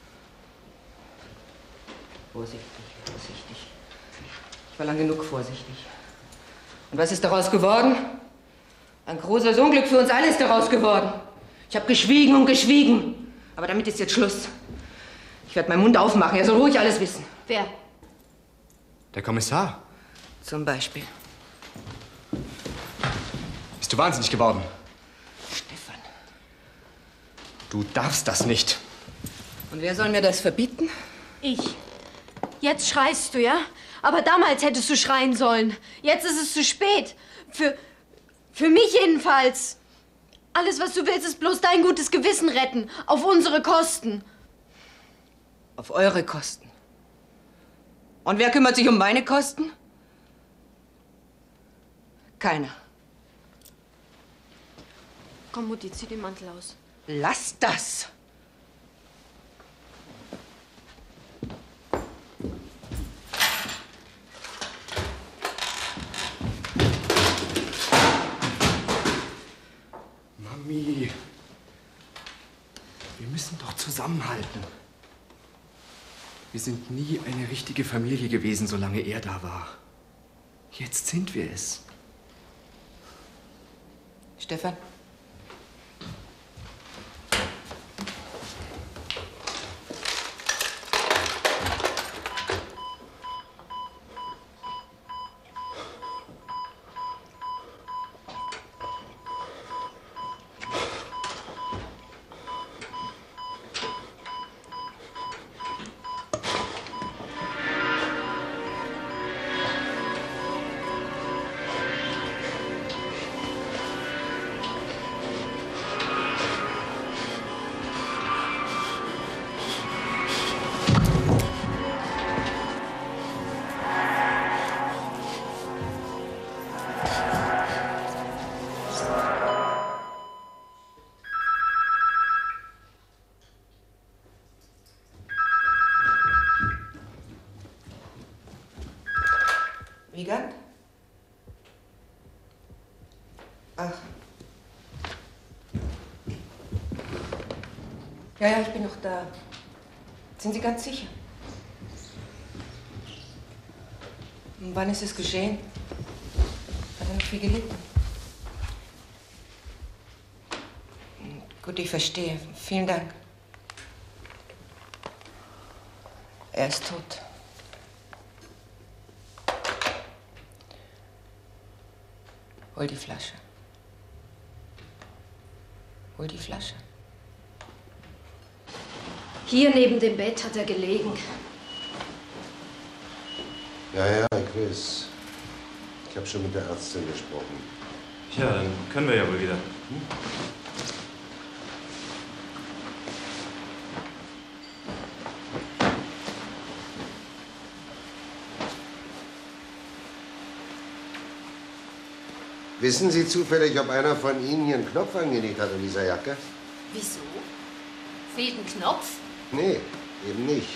S3: Vorsichtig, vorsichtig. Ich war lang genug vorsichtig. Und was ist daraus geworden? Ein großes Unglück für uns alle ist daraus geworden. Ich habe geschwiegen und geschwiegen. Aber damit ist jetzt Schluss. Ich werde meinen Mund aufmachen. Er soll ruhig alles wissen.
S2: Wer?
S16: Der Kommissar.
S3: Zum Beispiel.
S16: Bist du wahnsinnig geworden?
S3: Stefan.
S16: Du darfst das nicht.
S3: Und wer soll mir das verbieten?
S2: Ich. Jetzt schreist du, ja? Aber damals hättest du schreien sollen. Jetzt ist es zu spät. Für, für mich jedenfalls. Alles, was du willst, ist bloß dein gutes Gewissen retten. Auf unsere Kosten.
S3: Auf eure Kosten. Und wer kümmert sich um meine Kosten? Keiner.
S2: Komm, Mutti, zieh den Mantel aus.
S3: Lass das!
S16: Mami, wir müssen doch zusammenhalten.
S19: Wir sind nie eine richtige Familie gewesen, solange er da war. Jetzt sind wir es.
S3: Stefan? Wiegand? Ach. Ja, ja, ich bin noch da. Sind Sie ganz sicher? Und wann ist es geschehen? Hat er noch viel gelitten? Gut, ich verstehe. Vielen Dank. Er ist tot. Hol die Flasche. Hol die Flasche.
S2: Hier neben dem Bett hat er gelegen.
S1: Ja, ja, ich weiß. Ich habe schon mit der Ärztin gesprochen.
S5: Tja, dann können wir ja wohl wieder. Hm?
S1: Wissen Sie zufällig, ob einer von Ihnen hier einen Knopf angelegt hat in dieser Jacke?
S12: Wieso? Fehlt ein Knopf?
S1: Nee, eben nicht.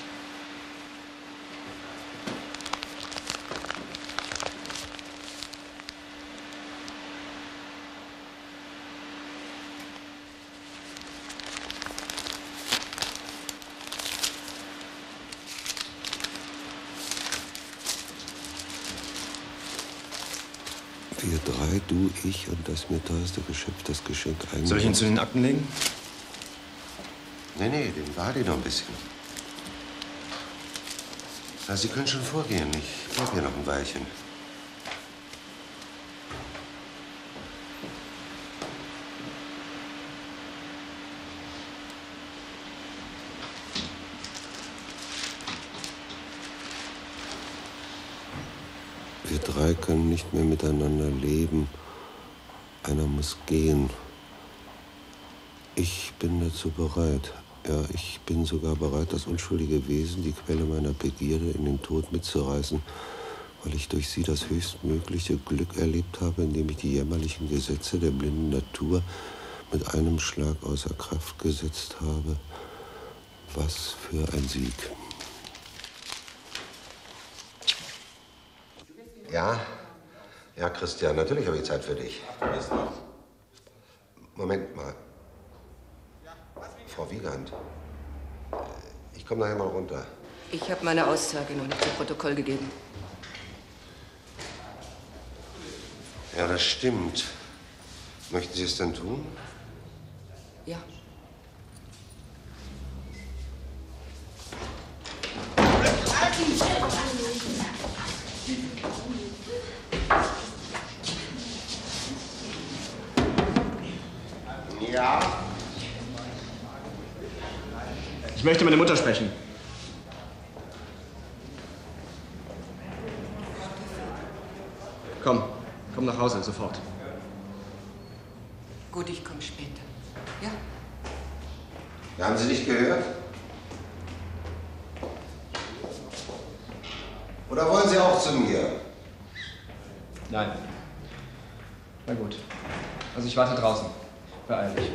S1: Wir drei, du, ich und das mir teuerste Geschöpf, das Geschenk eigentlich.
S5: Soll ich ihn zu den Akten legen?
S1: Nee, nee, den warte ich noch ein bisschen. Na, Sie können schon vorgehen. Ich bleib hier noch ein Weilchen. Wir drei können nicht mehr miteinander leben. Einer muss gehen. Ich bin dazu bereit. Ja, ich bin sogar bereit, das unschuldige Wesen, die Quelle meiner Begierde, in den Tod mitzureißen, weil ich durch sie das höchstmögliche Glück erlebt habe, indem ich die jämmerlichen Gesetze der blinden Natur mit einem Schlag außer Kraft gesetzt habe. Was für ein Sieg. Ja, ja, Christian, natürlich habe ich Zeit für dich. Moment mal. Frau Wiegand, ich komme nachher mal runter.
S3: Ich habe meine Aussage noch nicht zu Protokoll gegeben.
S1: Ja, das stimmt. Möchten Sie es denn tun?
S3: Ja.
S1: Ja.
S16: Ich möchte meine Mutter sprechen. Komm, komm nach Hause, sofort.
S3: Gut, ich komme später. Ja?
S1: Ja, haben Sie nicht gehört? Oder wollen Sie auch zu mir?
S16: Nein. Na gut. Also ich warte draußen. Beeil dich.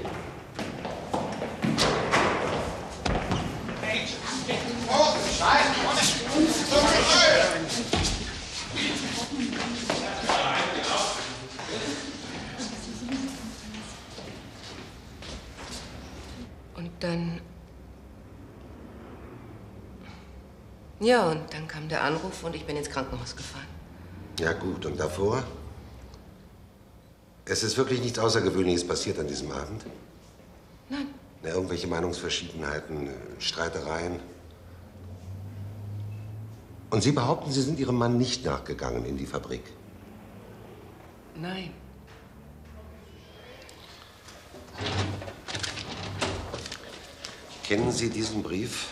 S3: Und dann Ja, und dann kam der Anruf und ich bin ins Krankenhaus gefahren.
S1: Ja gut, und davor? Es ist wirklich nichts Außergewöhnliches passiert an diesem Abend?
S3: Nein.
S1: Na, irgendwelche Meinungsverschiedenheiten, Streitereien? Und Sie behaupten, Sie sind Ihrem Mann nicht nachgegangen in die Fabrik?
S3: Nein.
S1: Kennen Sie diesen Brief?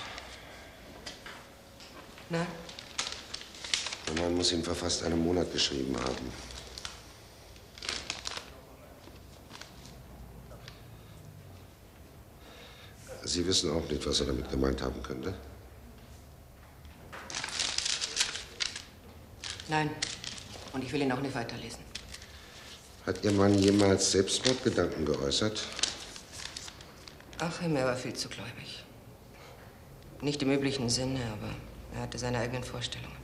S3: Nein.
S1: Mein Mann muss ihn vor fast einem Monat geschrieben haben. Sie wissen auch nicht, was er damit gemeint haben könnte?
S3: Nein. Und ich will ihn auch nicht weiterlesen.
S1: Hat Ihr Mann jemals Selbstmordgedanken geäußert?
S3: Achim, er war viel zu gläubig. Nicht im üblichen Sinne, aber er hatte seine eigenen Vorstellungen.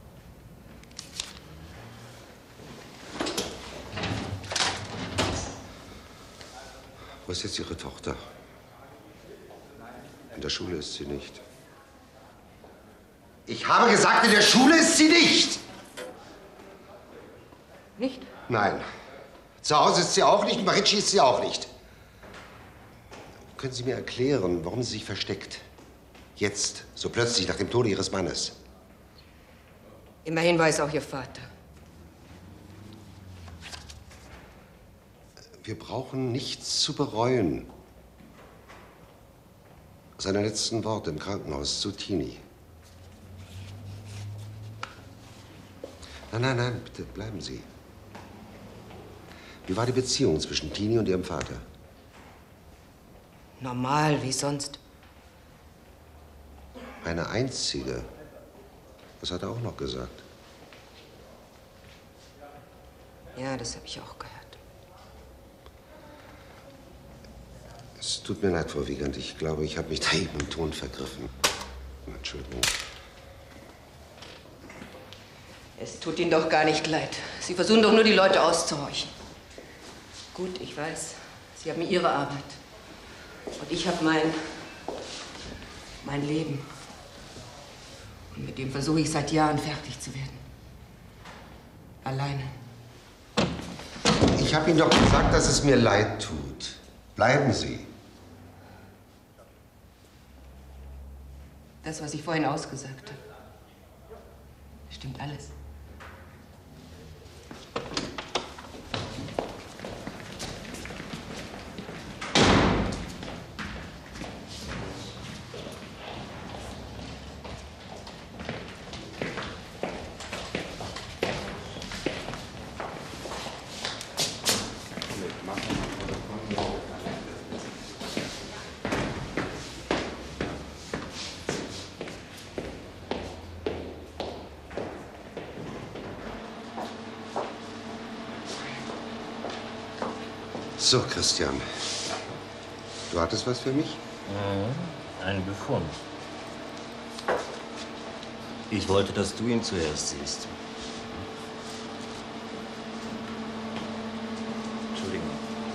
S1: Wo ist jetzt Ihre Tochter? In der Schule ist sie nicht. Ich habe gesagt, in der Schule ist sie nicht!
S3: Nicht?
S1: Nein. Zu Hause ist sie auch nicht, Marici ist sie auch nicht. Können Sie mir erklären, warum sie sich versteckt? Jetzt, so plötzlich, nach dem Tode Ihres Mannes.
S3: Immerhin war es auch Ihr Vater.
S1: Wir brauchen nichts zu bereuen. Seine letzten Worte im Krankenhaus zu Tini. Nein, nein, nein, bitte bleiben Sie. Wie war die Beziehung zwischen Tini und Ihrem Vater?
S3: Normal, wie sonst.
S1: Eine einzige. Das hat er auch noch gesagt.
S3: Ja, das habe ich auch gehört.
S1: Es tut mir leid, Frau Wiegand. Ich glaube, ich habe mich da eben im Ton vergriffen. Entschuldigung.
S3: Es tut Ihnen doch gar nicht leid. Sie versuchen doch nur, die Leute auszuhorchen. Gut, ich weiß. Sie haben Ihre Arbeit. Und ich habe mein... mein Leben. Und mit dem versuche ich seit Jahren fertig zu werden. Alleine.
S1: Ich habe Ihnen doch gesagt, dass es mir leid tut. Bleiben Sie.
S3: Das, was ich vorhin ausgesagt habe. Stimmt alles.
S1: So, Christian. Du hattest was für mich?
S20: Mhm, ein Befund. Ich wollte, dass du ihn zuerst siehst. Entschuldigung.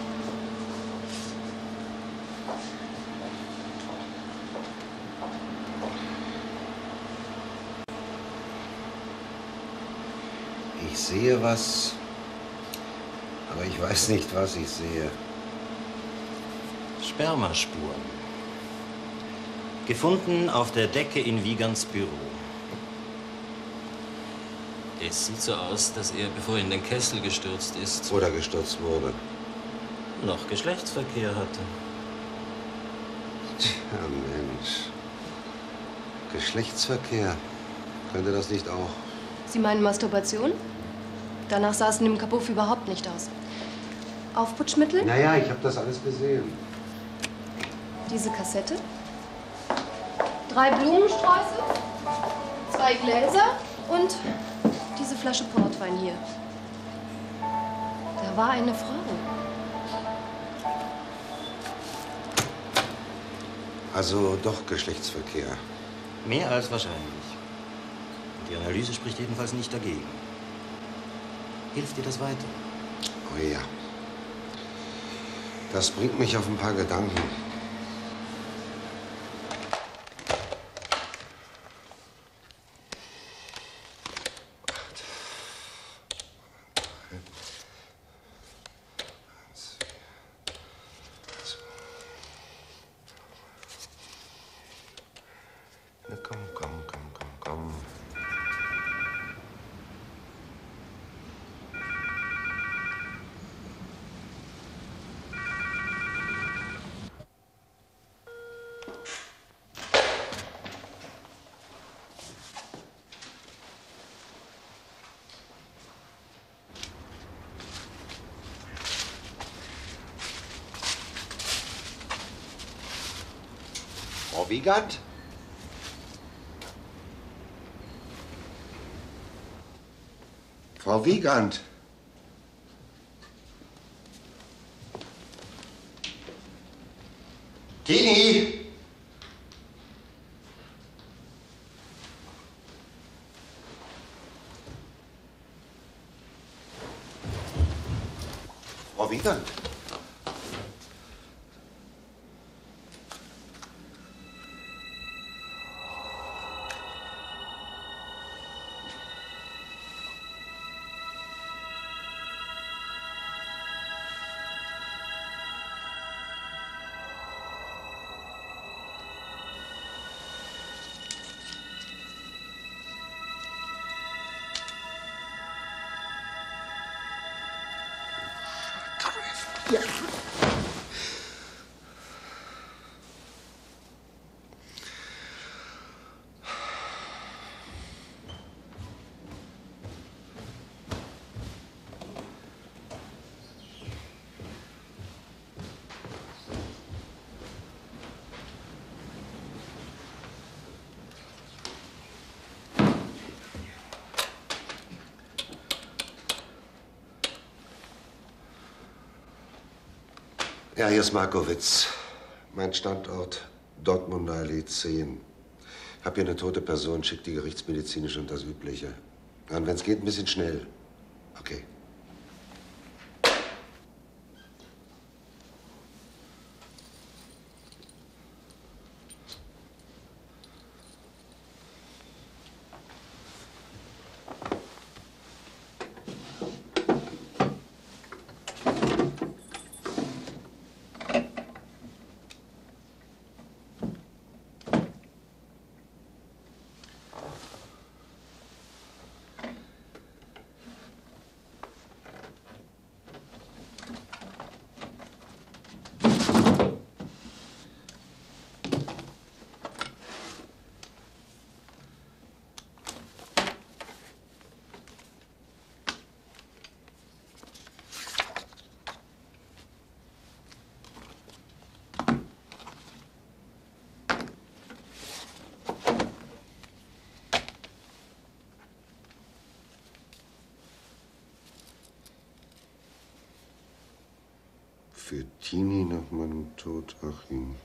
S1: Ich sehe was, aber ich weiß nicht, was ich sehe.
S20: Spermaspuren. Gefunden auf der Decke in Wiegands Büro. Es sieht so aus, dass er, bevor er in den Kessel gestürzt ist...
S1: Oder gestürzt wurde.
S20: ...noch Geschlechtsverkehr hatte.
S1: Tja, Mensch. Geschlechtsverkehr. Könnte das nicht auch?
S21: Sie meinen Masturbation? Danach sah es in dem Kabuff überhaupt nicht aus. Aufputschmittel?
S1: Naja, ich habe das alles gesehen.
S21: Diese Kassette? Drei Blumensträuße? Zwei Gläser? Und diese Flasche Portwein hier. Da war eine Frau.
S1: Also doch Geschlechtsverkehr.
S20: Mehr als wahrscheinlich. Die Analyse spricht jedenfalls nicht dagegen. Hilft dir das weiter?
S1: Oh ja. Das bringt mich auf ein paar Gedanken. Wiegand? Frau Wiegand. Tini! Frau Wiegand.
S6: Ja.
S1: Ja, hier ist Markowitz. Mein Standort Dortmunder Allee zehn. Ich habe hier eine tote Person, schick die gerichtsmedizinisch und das Übliche. Und wenn es geht, ein bisschen schnell. Okay. Für Tini nach meinem Tod, Achim.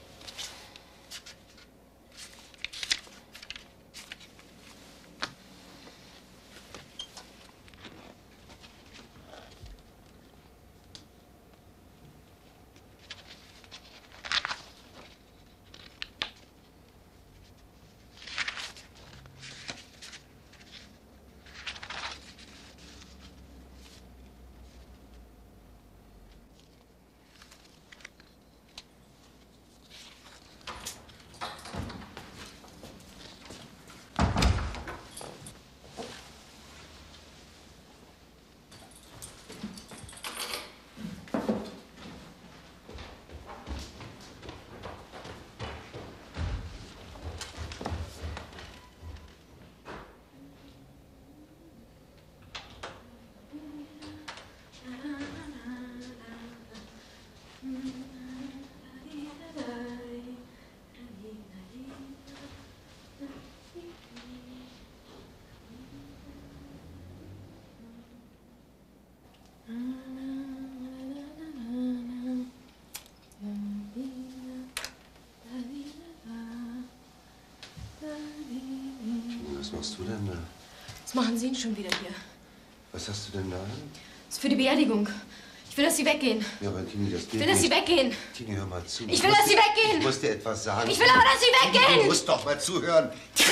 S1: Was machst du denn da?
S2: Was machen Sie denn schon wieder hier?
S1: Was hast du denn da?
S2: Das ist für die Beerdigung. Ich will, dass Sie weggehen.
S1: Ja, aber Tini, das geht
S2: Ich will, dass Sie
S1: nicht.
S2: weggehen.
S1: Tini, hör mal zu.
S2: Ich will, dass Sie weggehen.
S1: Ich muss dir etwas sagen.
S2: Ich will aber, dass Sie weggehen.
S1: Du musst doch mal zuhören.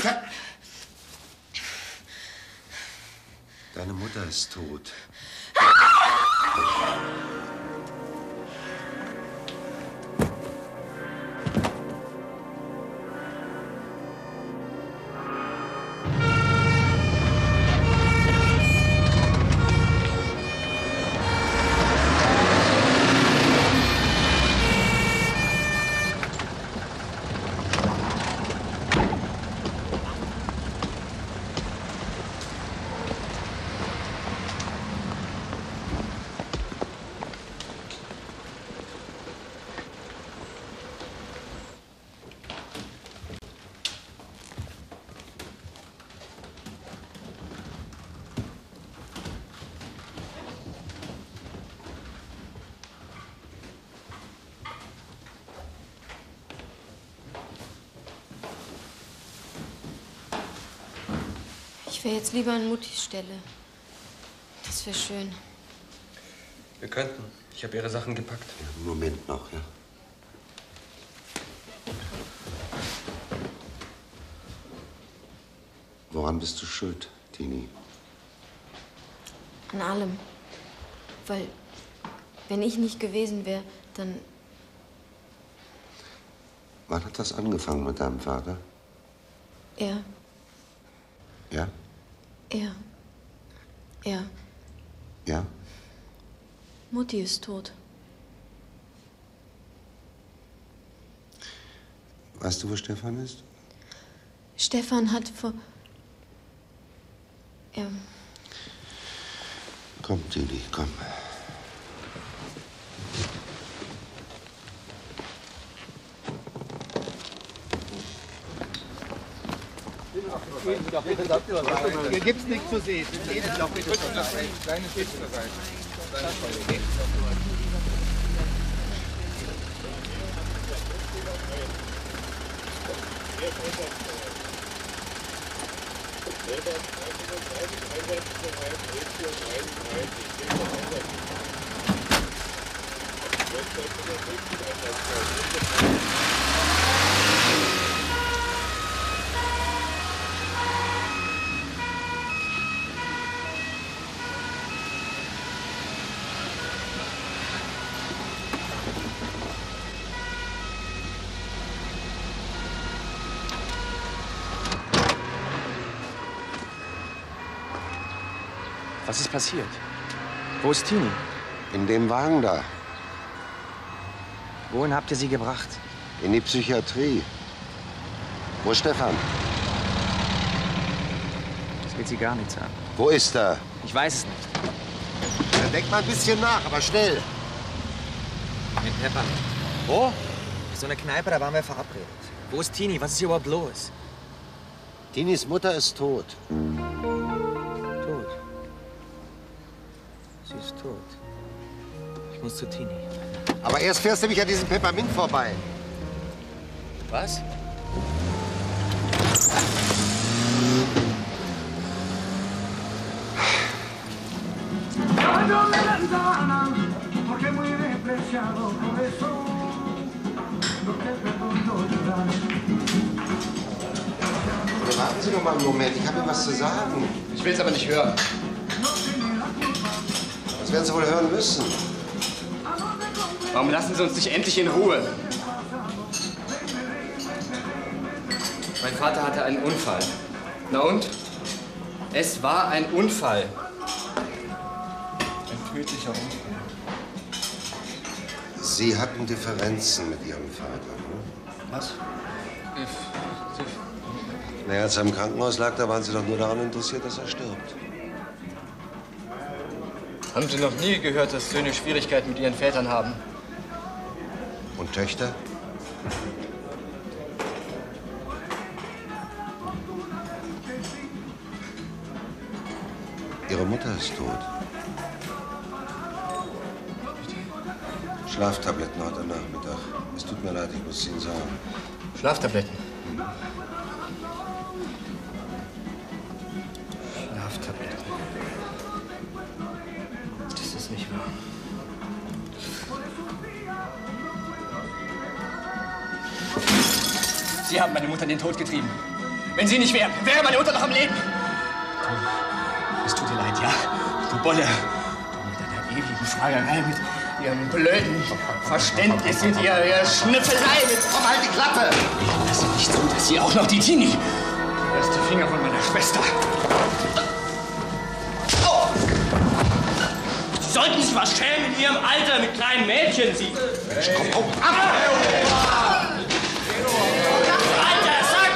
S1: Deine Mutter ist tot.
S2: Ich wäre jetzt lieber an Muttis Stelle. Das wäre schön.
S8: Wir könnten. Ich habe Ihre Sachen gepackt.
S1: Ja, Moment noch, ja. Woran bist du schuld, Tini?
S2: An allem. Weil, wenn ich nicht gewesen wäre, dann...
S1: Wann hat das angefangen mit deinem Vater?
S2: Er,
S1: Ja?
S2: er, er.
S1: Ja?
S2: Mutti ist tot.
S1: Weißt du, wo Stefan ist?
S2: Stefan hat vor... Er...
S1: Komm, Tini, komm.
S11: Hier gibt's nichts zu sehen. Gehen Sie doch bitte zur Seite. Kleine Stück zur Seite.
S7: Was ist passiert? Wo ist Tini?
S1: In dem Wagen da.
S7: Wohin habt ihr sie gebracht?
S1: In die Psychiatrie. Wo ist Stefan?
S7: Das geht sie gar nichts an.
S1: Wo ist er?
S7: Ich weiß es nicht.
S1: Dann denk mal ein bisschen nach, aber schnell.
S7: Mit Pepper. Wo? So eine Kneipe, da waren wir verabredet. Wo ist Tini? Was ist hier überhaupt los?
S1: Tinis Mutter ist tot.
S7: Tot. Sie ist tot. Ich muss zu Tini.
S1: Aber erst fährst du mich an diesem Peppermint vorbei.
S7: Was?
S1: Oder warten Sie doch mal einen Moment, ich habe Ihnen was zu sagen.
S16: Ich will es aber nicht hören.
S1: Das werden Sie wohl hören müssen.
S16: Warum lassen Sie uns nicht endlich in Ruhe? Mein Vater hatte einen Unfall. Na und? Es war ein Unfall.
S8: Ein tödlicher Unfall.
S1: Sie hatten Differenzen mit Ihrem Vater, ne?
S16: Was?
S1: Naja, als er im Krankenhaus lag, da waren Sie doch nur daran interessiert, dass er stirbt.
S16: Haben Sie noch nie gehört, dass Söhne Schwierigkeiten mit ihren Vätern haben?
S1: Und Töchter? Ihre Mutter ist tot. Schlaftabletten heute Nachmittag. Es tut mir leid, ich muss es Ihnen sagen.
S16: Schlaftabletten?
S1: Mhm.
S16: Schlaftabletten. Das ist nicht wahr. Sie haben meine Mutter in den Tod getrieben. Wenn Sie nicht wären, wäre meine Mutter noch am Leben. Du, es tut dir leid, ja? Du Bolle. Du mit deiner ewigen Fragerei, mit Ihrem blöden Verständnis, mit Ihrer, Ihrer Schnüffelei, mit...
S1: Komm, halt die Klappe!
S16: Ich lasse nicht zu, dass Sie auch noch die Tini... Der erste Finger von meiner Schwester. Oh! Sie sollten sich was schämen in Ihrem Alter mit kleinen Mädchen, Sie...
S1: Komm, komm, ab!
S16: Alter, Sack!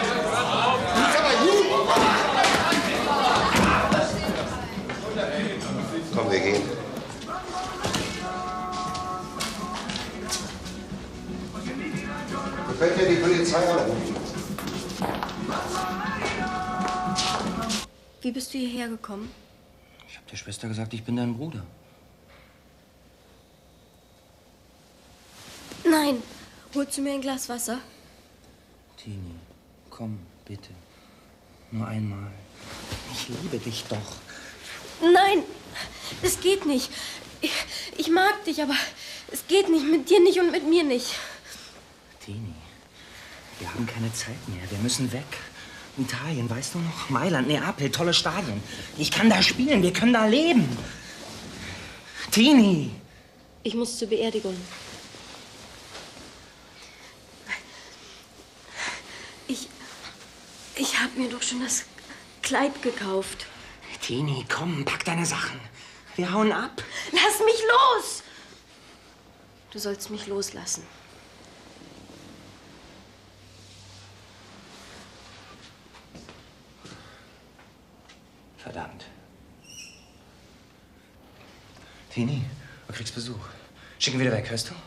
S1: Komm, wir gehen. Wir können ja die Polizei anrufen.
S21: Wie bist du hierher gekommen?
S7: Ich habe der Schwester gesagt, ich bin dein Bruder.
S21: Nein. Holst du mir ein Glas Wasser?
S7: Tini, komm, bitte. Nur einmal.
S3: Ich liebe dich doch.
S21: Nein, es geht nicht. Ich, ich mag dich, aber es geht nicht. Mit dir nicht und mit mir nicht.
S3: Tini, wir haben keine Zeit mehr. Wir müssen weg. Italien, weißt du noch? Mailand, Neapel, tolle Stadien. Ich kann da spielen, wir können da leben. Tini!
S21: Ich muss zur Beerdigung. Ich, ich habe mir doch schon das Kleid gekauft.
S3: Tini, komm, pack deine Sachen. Wir hauen ab.
S21: Lass mich los! Du sollst mich loslassen.
S3: Verdammt. Tini, du kriegst Besuch. Schicken wir wieder weg, hörst du?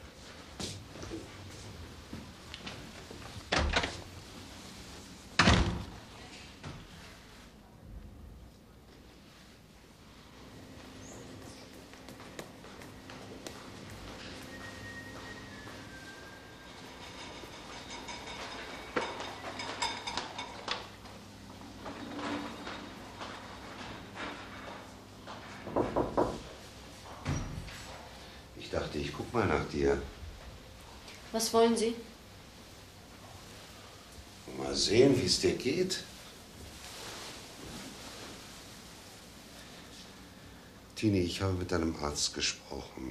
S1: Ich dachte, ich guck mal nach dir.
S21: Was wollen Sie?
S1: Mal sehen, wie es dir geht. Tini, ich habe mit deinem Arzt gesprochen.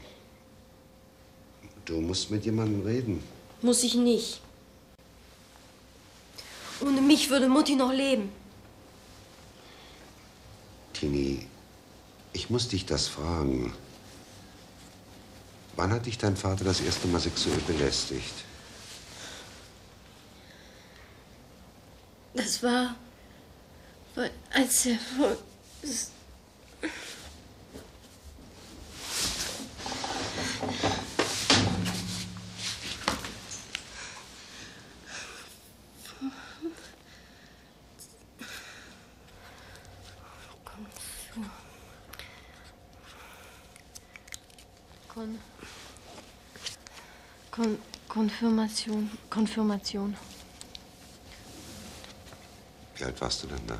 S1: Du musst mit jemandem reden.
S21: Muss ich nicht. Ohne mich würde Mutti noch leben.
S1: Tini, ich muss dich das fragen. Wann hat dich dein Vater das erste Mal sexuell belästigt?
S21: Das war, war als er vor... Kon Kon Konfirmation. Konfirmation.
S1: Wie alt warst du denn da?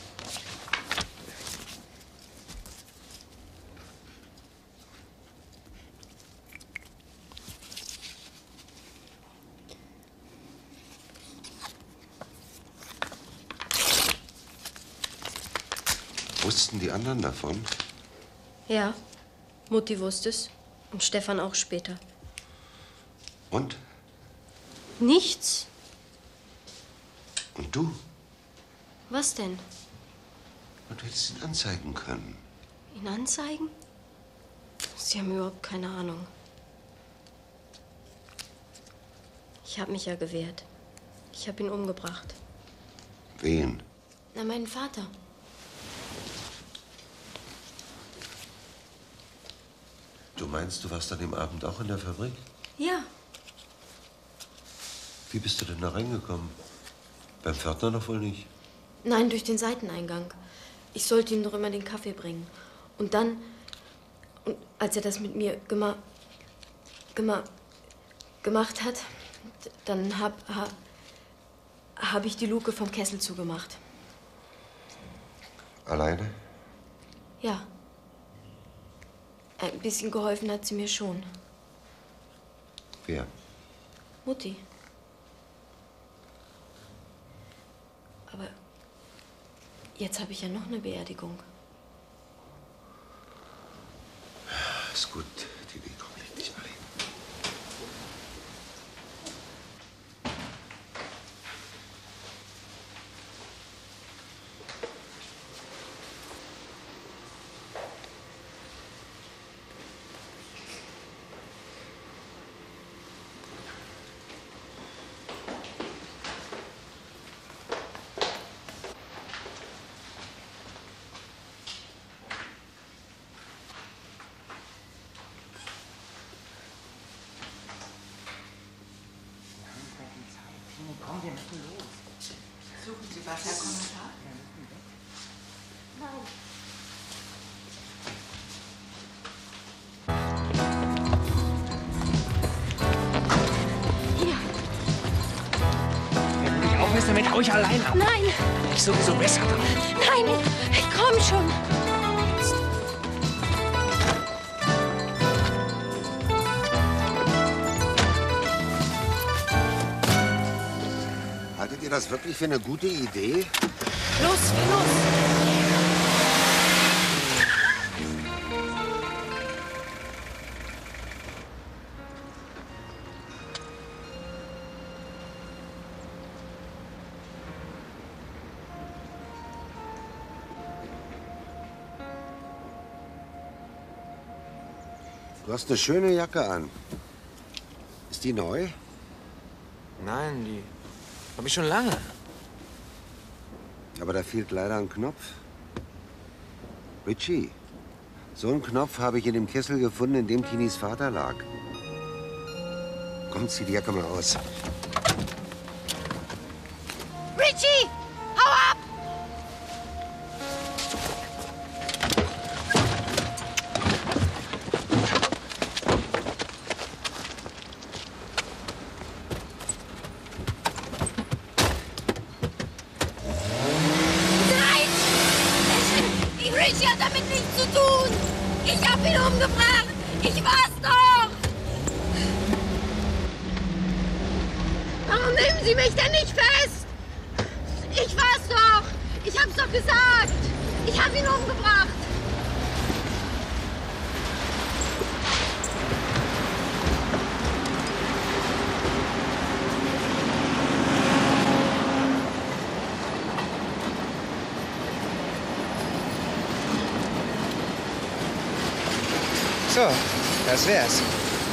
S1: Wussten die anderen davon?
S21: Ja, Mutti wusste es. Und Stefan auch später.
S1: Und?
S21: Nichts.
S1: Und du?
S21: Was denn?
S1: Du hättest ihn anzeigen können.
S21: Ihn anzeigen? Sie haben überhaupt keine Ahnung. Ich habe mich ja gewehrt. Ich habe ihn umgebracht.
S1: Wen?
S21: Na, meinen Vater.
S1: Du meinst, du warst an dem Abend auch in der Fabrik?
S21: Ja.
S1: Wie bist du denn da reingekommen? Beim Pförtner noch wohl nicht?
S21: Nein, durch den Seiteneingang. Ich sollte ihm doch immer den Kaffee bringen. Und dann, und als er das mit mir gema, gema, gemacht hat, dann hab, ha, hab ich die Luke vom Kessel zugemacht.
S1: Alleine?
S21: Ja. Ein bisschen geholfen hat sie mir schon.
S1: Wer?
S21: Mutti. Aber jetzt habe ich ja noch eine Beerdigung.
S1: Ist gut, Tini, komm, leg dich mal hin.
S19: ruhig allein ab.
S12: Nein.
S19: Ich sowieso besser damit.
S12: Nein, ich komm schon.
S1: Haltet ihr das wirklich für eine gute Idee?
S12: Los, los.
S1: Du hast eine schöne Jacke an. Ist die neu?
S7: Nein, die habe ich schon lange.
S1: Aber da fehlt leider ein Knopf. Richie, so einen Knopf habe ich in dem Kessel gefunden, in dem Tinis Vater lag. Komm, zieh die Jacke mal aus.
S12: Richie, hau ab! Richie hat damit nichts zu tun. Ich hab ihn umgebracht. Ich war's doch. Warum nehmen Sie mich denn nicht fest? Ich war's doch. Ich hab's doch gesagt. Ich hab ihn umgebracht.
S7: So, das wär's.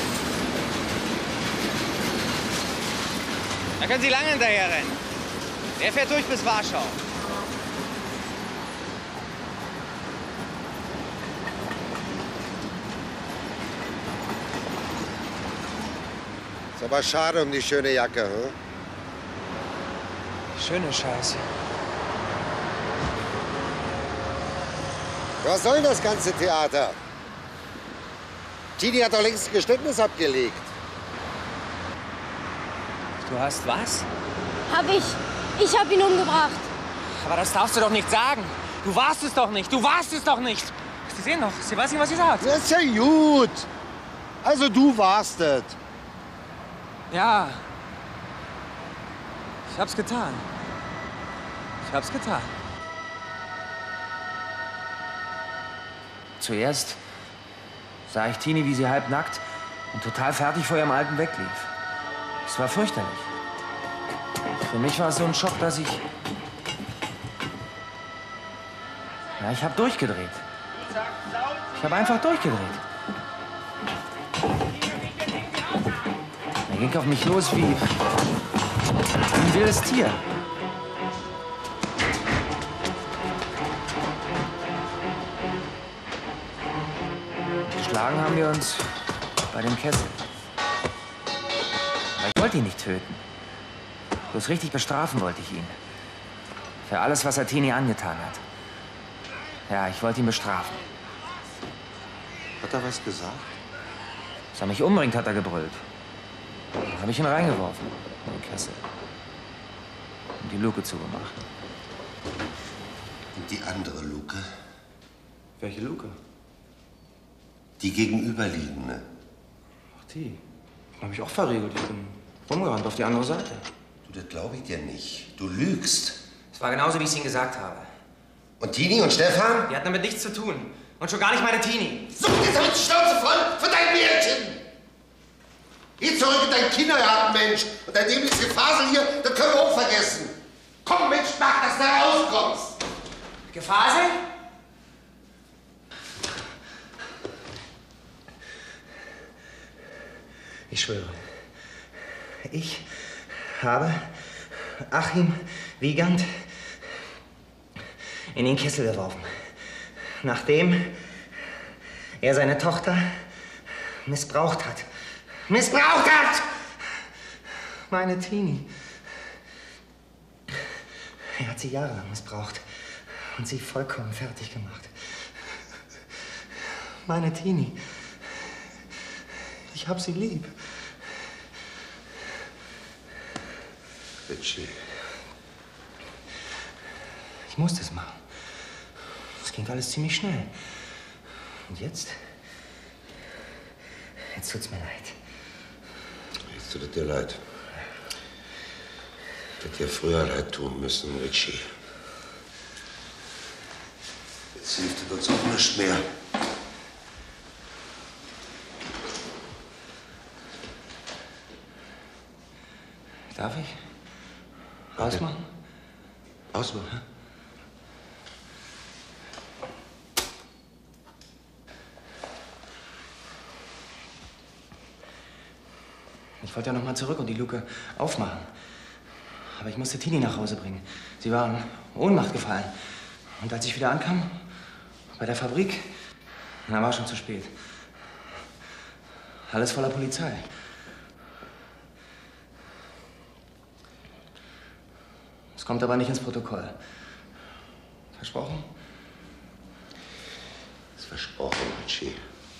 S7: Da können Sie lange hinterher rennen. Der fährt durch bis Warschau.
S1: Ist aber schade um die schöne Jacke, hm?
S7: Schöne Scheiße.
S1: Was soll denn das ganze Theater? Tini hat doch längst ein Geständnis abgelegt.
S7: Du hast was?
S12: Hab ich. Ich hab ihn umgebracht.
S7: Aber das darfst du doch nicht sagen. Du warst es doch nicht. Du warst es doch nicht. Sie sehen doch. Sie weiß nicht, was sie sagt.
S1: Das ist ja gut. Also du warst es.
S7: Ja. Ich hab's getan. Ich hab's getan. Zuerst sah ich Tini, wie sie halbnackt und total fertig vor ihrem Alten weglief. Es war fürchterlich. Für mich war es so ein Schock, dass ich... Ja, ich habe durchgedreht. Ich habe einfach durchgedreht. Er ging auf mich los wie... wie ein wildes Tier. Geschlagen haben wir uns bei dem Kessel. Aber ich wollte ihn nicht töten. Bloß richtig bestrafen wollte ich ihn. Für alles, was er Tini angetan hat. Ja, ich wollte ihn bestrafen.
S1: Hat er was gesagt?
S7: Dass er mich umbringt, hat er gebrüllt. Dann habe ich ihn reingeworfen in den Kessel. Und die Luke zugemacht.
S1: Und die andere Luke?
S8: Welche Luke?
S1: Die gegenüberliegende.
S8: Ach, die. Die habe ich auch verriegelt. Ich bin rumgerannt auf die andere Seite.
S1: Du, das glaube ich dir nicht. Du lügst.
S7: Es war genauso, wie ich es Ihnen gesagt habe.
S1: Und Tini und Stefan?
S7: Die hatten damit nichts zu tun. Und schon gar nicht meine Tini.
S1: So, jetzt hab ich die Schnauze voll von deinem Mädchen! Geh zurück in dein Kindergarten, Mensch. Und dein dämliches Gefasel hier, das können wir auch vergessen. Komm, Mensch, mach, dass du da rauskommst.
S7: Gefasel? Ich schwöre, ich habe Achim Wiegand in den Kessel geworfen, nachdem er seine Tochter missbraucht hat. Missbraucht hat! Meine Tini. Er hat sie jahrelang missbraucht und sie vollkommen fertig gemacht. Meine Tini. Ich hab sie lieb.
S1: Richie,
S7: Ich musste es machen. Es ging alles ziemlich schnell. Und jetzt? Jetzt tut's mir leid.
S1: Jetzt tut es dir leid. Ich hätte dir früher leid tun müssen, Richie. Jetzt hilft es uns auch nicht mehr.
S7: Darf ich? Ausmachen?
S1: Ausmachen?
S7: Ich wollte ja noch mal zurück und die Luke aufmachen. Aber ich musste Tini nach Hause bringen. Sie war in Ohnmacht gefallen. Und als ich wieder ankam, bei der Fabrik, da war schon zu spät. Alles voller Polizei. Es kommt aber nicht ins Protokoll. Versprochen?
S1: Das ist versprochen, Richie.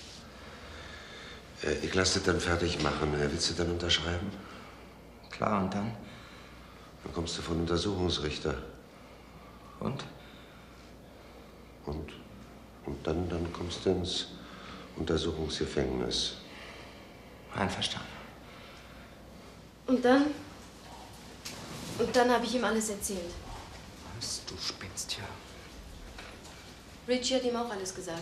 S1: Äh, ich lasse das dann fertig machen. Äh, willst du dann unterschreiben?
S7: Klar, und dann?
S1: Dann kommst du von Untersuchungsrichter.
S7: Und?
S1: Und, und dann, dann kommst du ins Untersuchungsgefängnis.
S7: Einverstanden.
S21: Und dann? Und dann habe ich ihm alles erzählt.
S19: Was? Du spinnst ja.
S21: Richie hat ihm auch alles gesagt.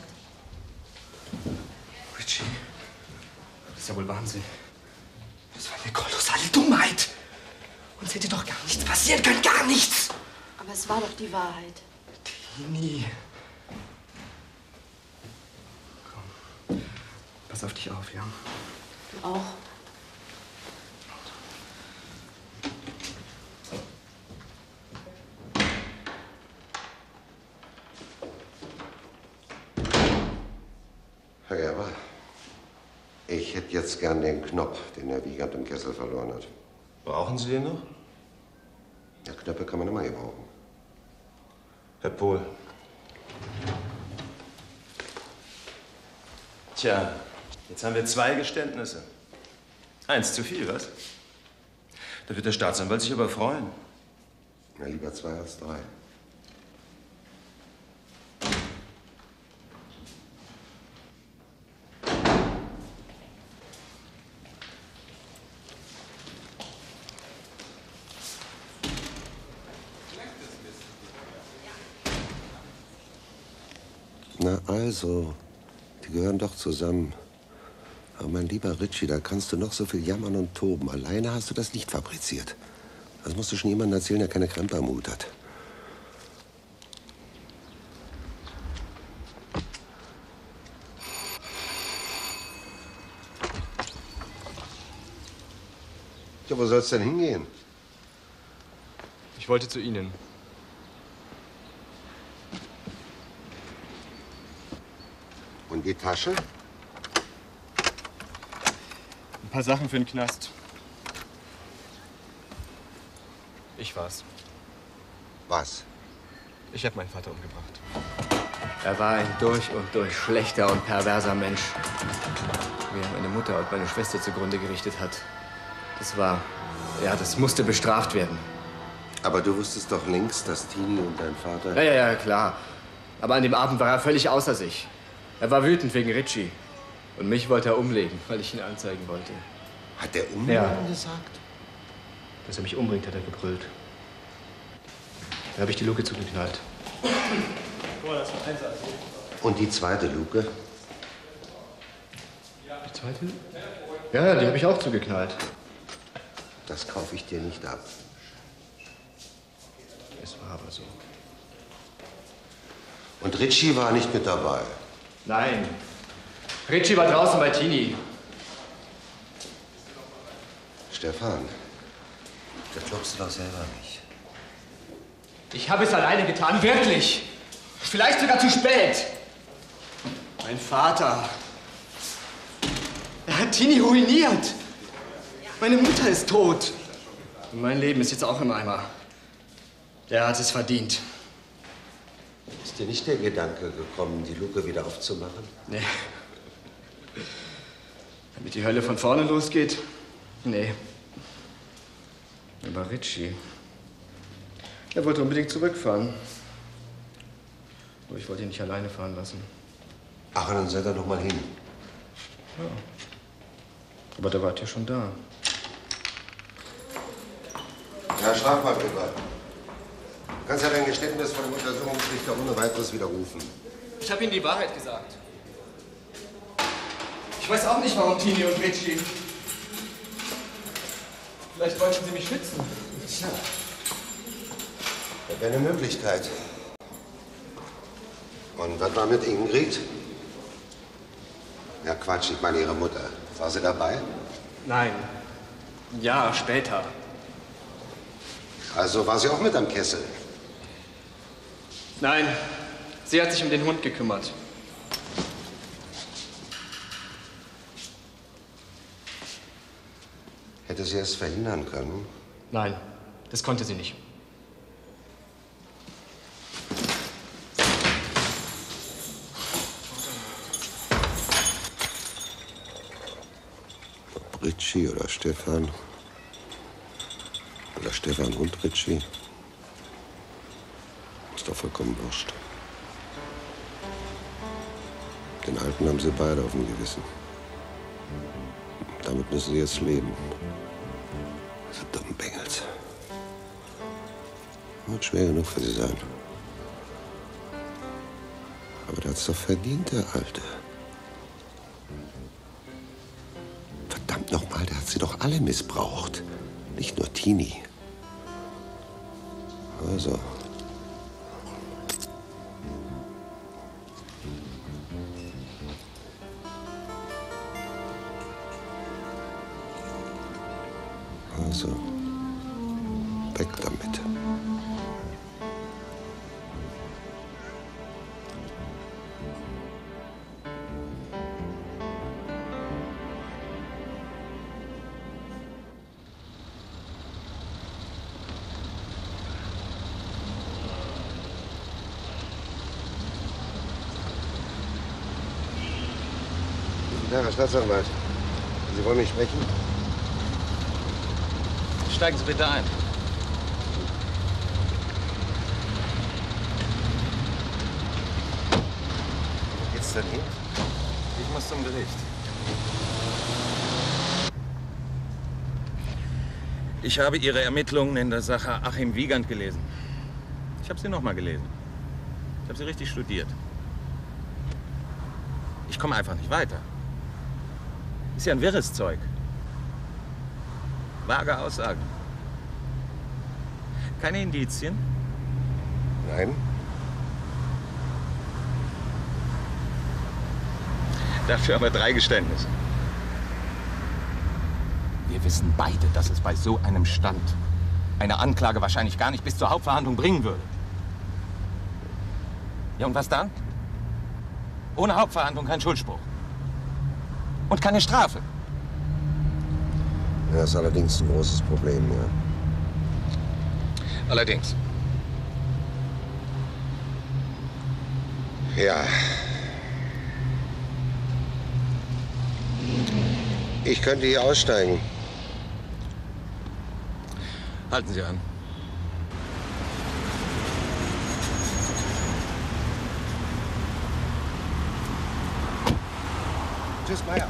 S19: Richie? Das ist ja wohl Wahnsinn. Das war eine kolossale Dummheit. Uns hätte doch gar nichts passieren können, gar nichts.
S21: Aber es war doch die Wahrheit.
S19: Tini. Komm, pass auf dich auf, ja?
S21: Du auch.
S1: Herr Gerber, ich hätte jetzt gern den Knopf, den Herr Wiegand im Kessel verloren hat.
S5: Brauchen Sie den noch?
S1: Ja, Knöpfe kann man immer gebrauchen.
S5: Herr Pohl. Tja, jetzt haben wir zwei Geständnisse. Eins zu viel, was? Da wird der Staatsanwalt sich aber freuen.
S1: Na, lieber zwei als drei. Na also, die gehören doch zusammen. Aber mein lieber Richie, da kannst du noch so viel jammern und toben. Alleine hast du das nicht fabriziert. Das musst du schon jemandem erzählen, der keine Krempe am Hut hat. Ja, wo soll's denn hingehen?
S8: Ich wollte zu Ihnen.
S1: Und die Tasche?
S8: Ein paar Sachen für den Knast. Ich war's.
S1: Was?
S8: Ich habe meinen Vater umgebracht.
S19: Er war ein durch und durch schlechter und perverser Mensch, wie er meine Mutter und meine Schwester zugrunde gerichtet hat. Das war, ja, das musste bestraft werden.
S1: Aber du wusstest doch längst, dass Tini und dein Vater...
S19: Ja, ja, ja, klar. Aber an dem Abend war er völlig außer sich. Er war wütend wegen Richie. Und mich wollte er umlegen, weil ich ihn anzeigen wollte.
S1: Hat er umlegen
S19: ja.
S1: gesagt?
S8: Dass er mich umbringt, hat er gebrüllt. Da habe ich die Luke zugeknallt.
S1: Und die zweite Luke?
S8: Die zweite? Ja, die habe ich auch zugeknallt.
S1: Das kaufe ich dir nicht ab.
S8: Es war aber so.
S1: Und Richie war nicht mit dabei?
S19: Nein. Richie war draußen bei Tini.
S1: Stefan, das glaubst du doch selber nicht.
S19: Ich habe es alleine getan, wirklich. Vielleicht sogar zu spät. Mein Vater. Er hat Tini ruiniert. Meine Mutter ist tot. Und mein Leben ist jetzt auch im Eimer. Der hat es verdient.
S1: Ist dir nicht der Gedanke gekommen, die Luke wieder aufzumachen?
S19: Nee. Damit die Hölle von vorne losgeht? Nee. Aber Richie, er wollte unbedingt zurückfahren.
S8: Aber ich wollte ihn nicht alleine fahren lassen.
S1: Ach, dann seid ihr doch mal hin.
S8: Ja. Aber da wart ihr schon da.
S1: Herr Strafverfolger, du kannst ja dein Geständnis von dem Untersuchungsrichter ohne weiteres widerrufen.
S16: Ich habe Ihnen die Wahrheit gesagt. Ich weiß auch nicht, warum Tini und Richie. Vielleicht wollten sie mich schützen.
S1: Tja. Das wäre eine Möglichkeit. Und was war mit Ingrid? Ja, Quatsch, ich meine ihre Mutter. War sie dabei?
S16: Nein. Ja, später.
S1: Also war sie auch mit am Kessel?
S16: Nein, sie hat sich um den Hund gekümmert.
S1: Hätte sie es verhindern können?
S16: Nein, das konnte sie nicht.
S1: Ob Richie oder Stefan? Oder Stefan und Richie? Ist doch vollkommen wurscht. Den Alten haben sie beide auf dem Gewissen. Damit müssen sie jetzt leben. So dumme Bengels. Wird schwer genug für sie sein. Aber der hat's doch verdient, der Alte. Verdammt nochmal, der hat sie doch alle missbraucht. Nicht nur Tini. Also. Also. Weg damit. Ja, Herr Staatsanwalt, Sie wollen mich sprechen?
S8: Steigen Sie bitte ein.
S1: Wo geht's denn hin?
S8: Ich muss zum Gericht. Ich habe Ihre Ermittlungen in der Sache Achim Wiegand gelesen. Ich habe sie noch mal gelesen. Ich habe sie richtig studiert. Ich komme einfach nicht weiter. Ist ja ein wirres Zeug. Vage Aussagen. Keine Indizien?
S1: Nein.
S8: Dafür aber drei Geständnisse. Wir wissen beide, dass es bei so einem Stand eine Anklage wahrscheinlich gar nicht bis zur Hauptverhandlung bringen würde. Ja, und was dann? Ohne Hauptverhandlung kein Schuldspruch. Und keine Strafe.
S1: Ja, das ist allerdings ein großes Problem, ja.
S8: Allerdings.
S1: Ja. Ich könnte hier aussteigen.
S8: Halten Sie an.
S1: Tschüss, Meier.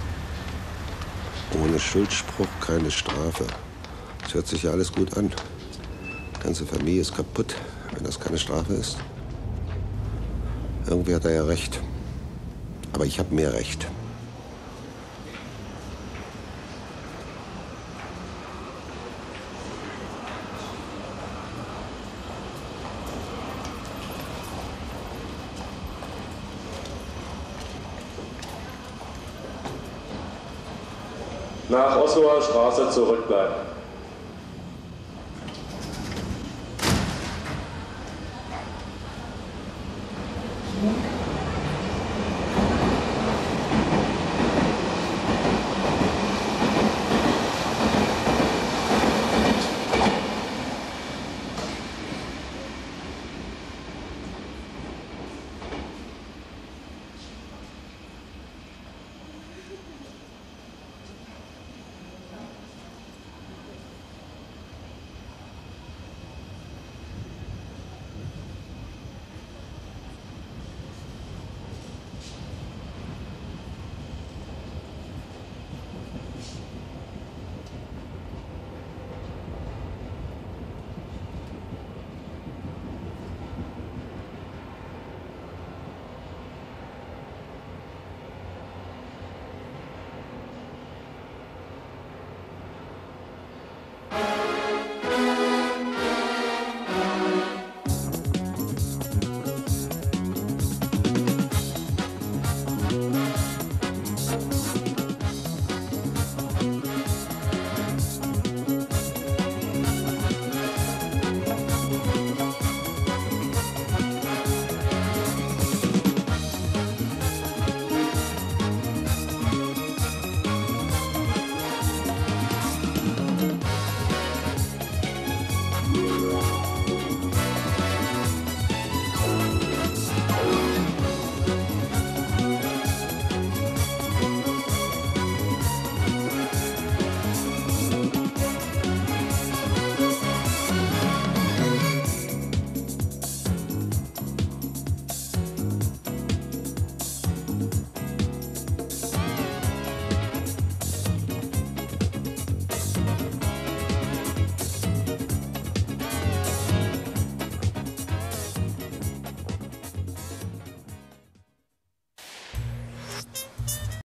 S1: Ohne Schuldspruch keine Strafe. Das hört sich ja alles gut an. Die ganze Familie ist kaputt, wenn das keine Strafe ist. Irgendwie hat er ja recht. Aber ich habe mehr Recht.
S6: Nach Osloer Straße zurückbleiben.
S18: Ja.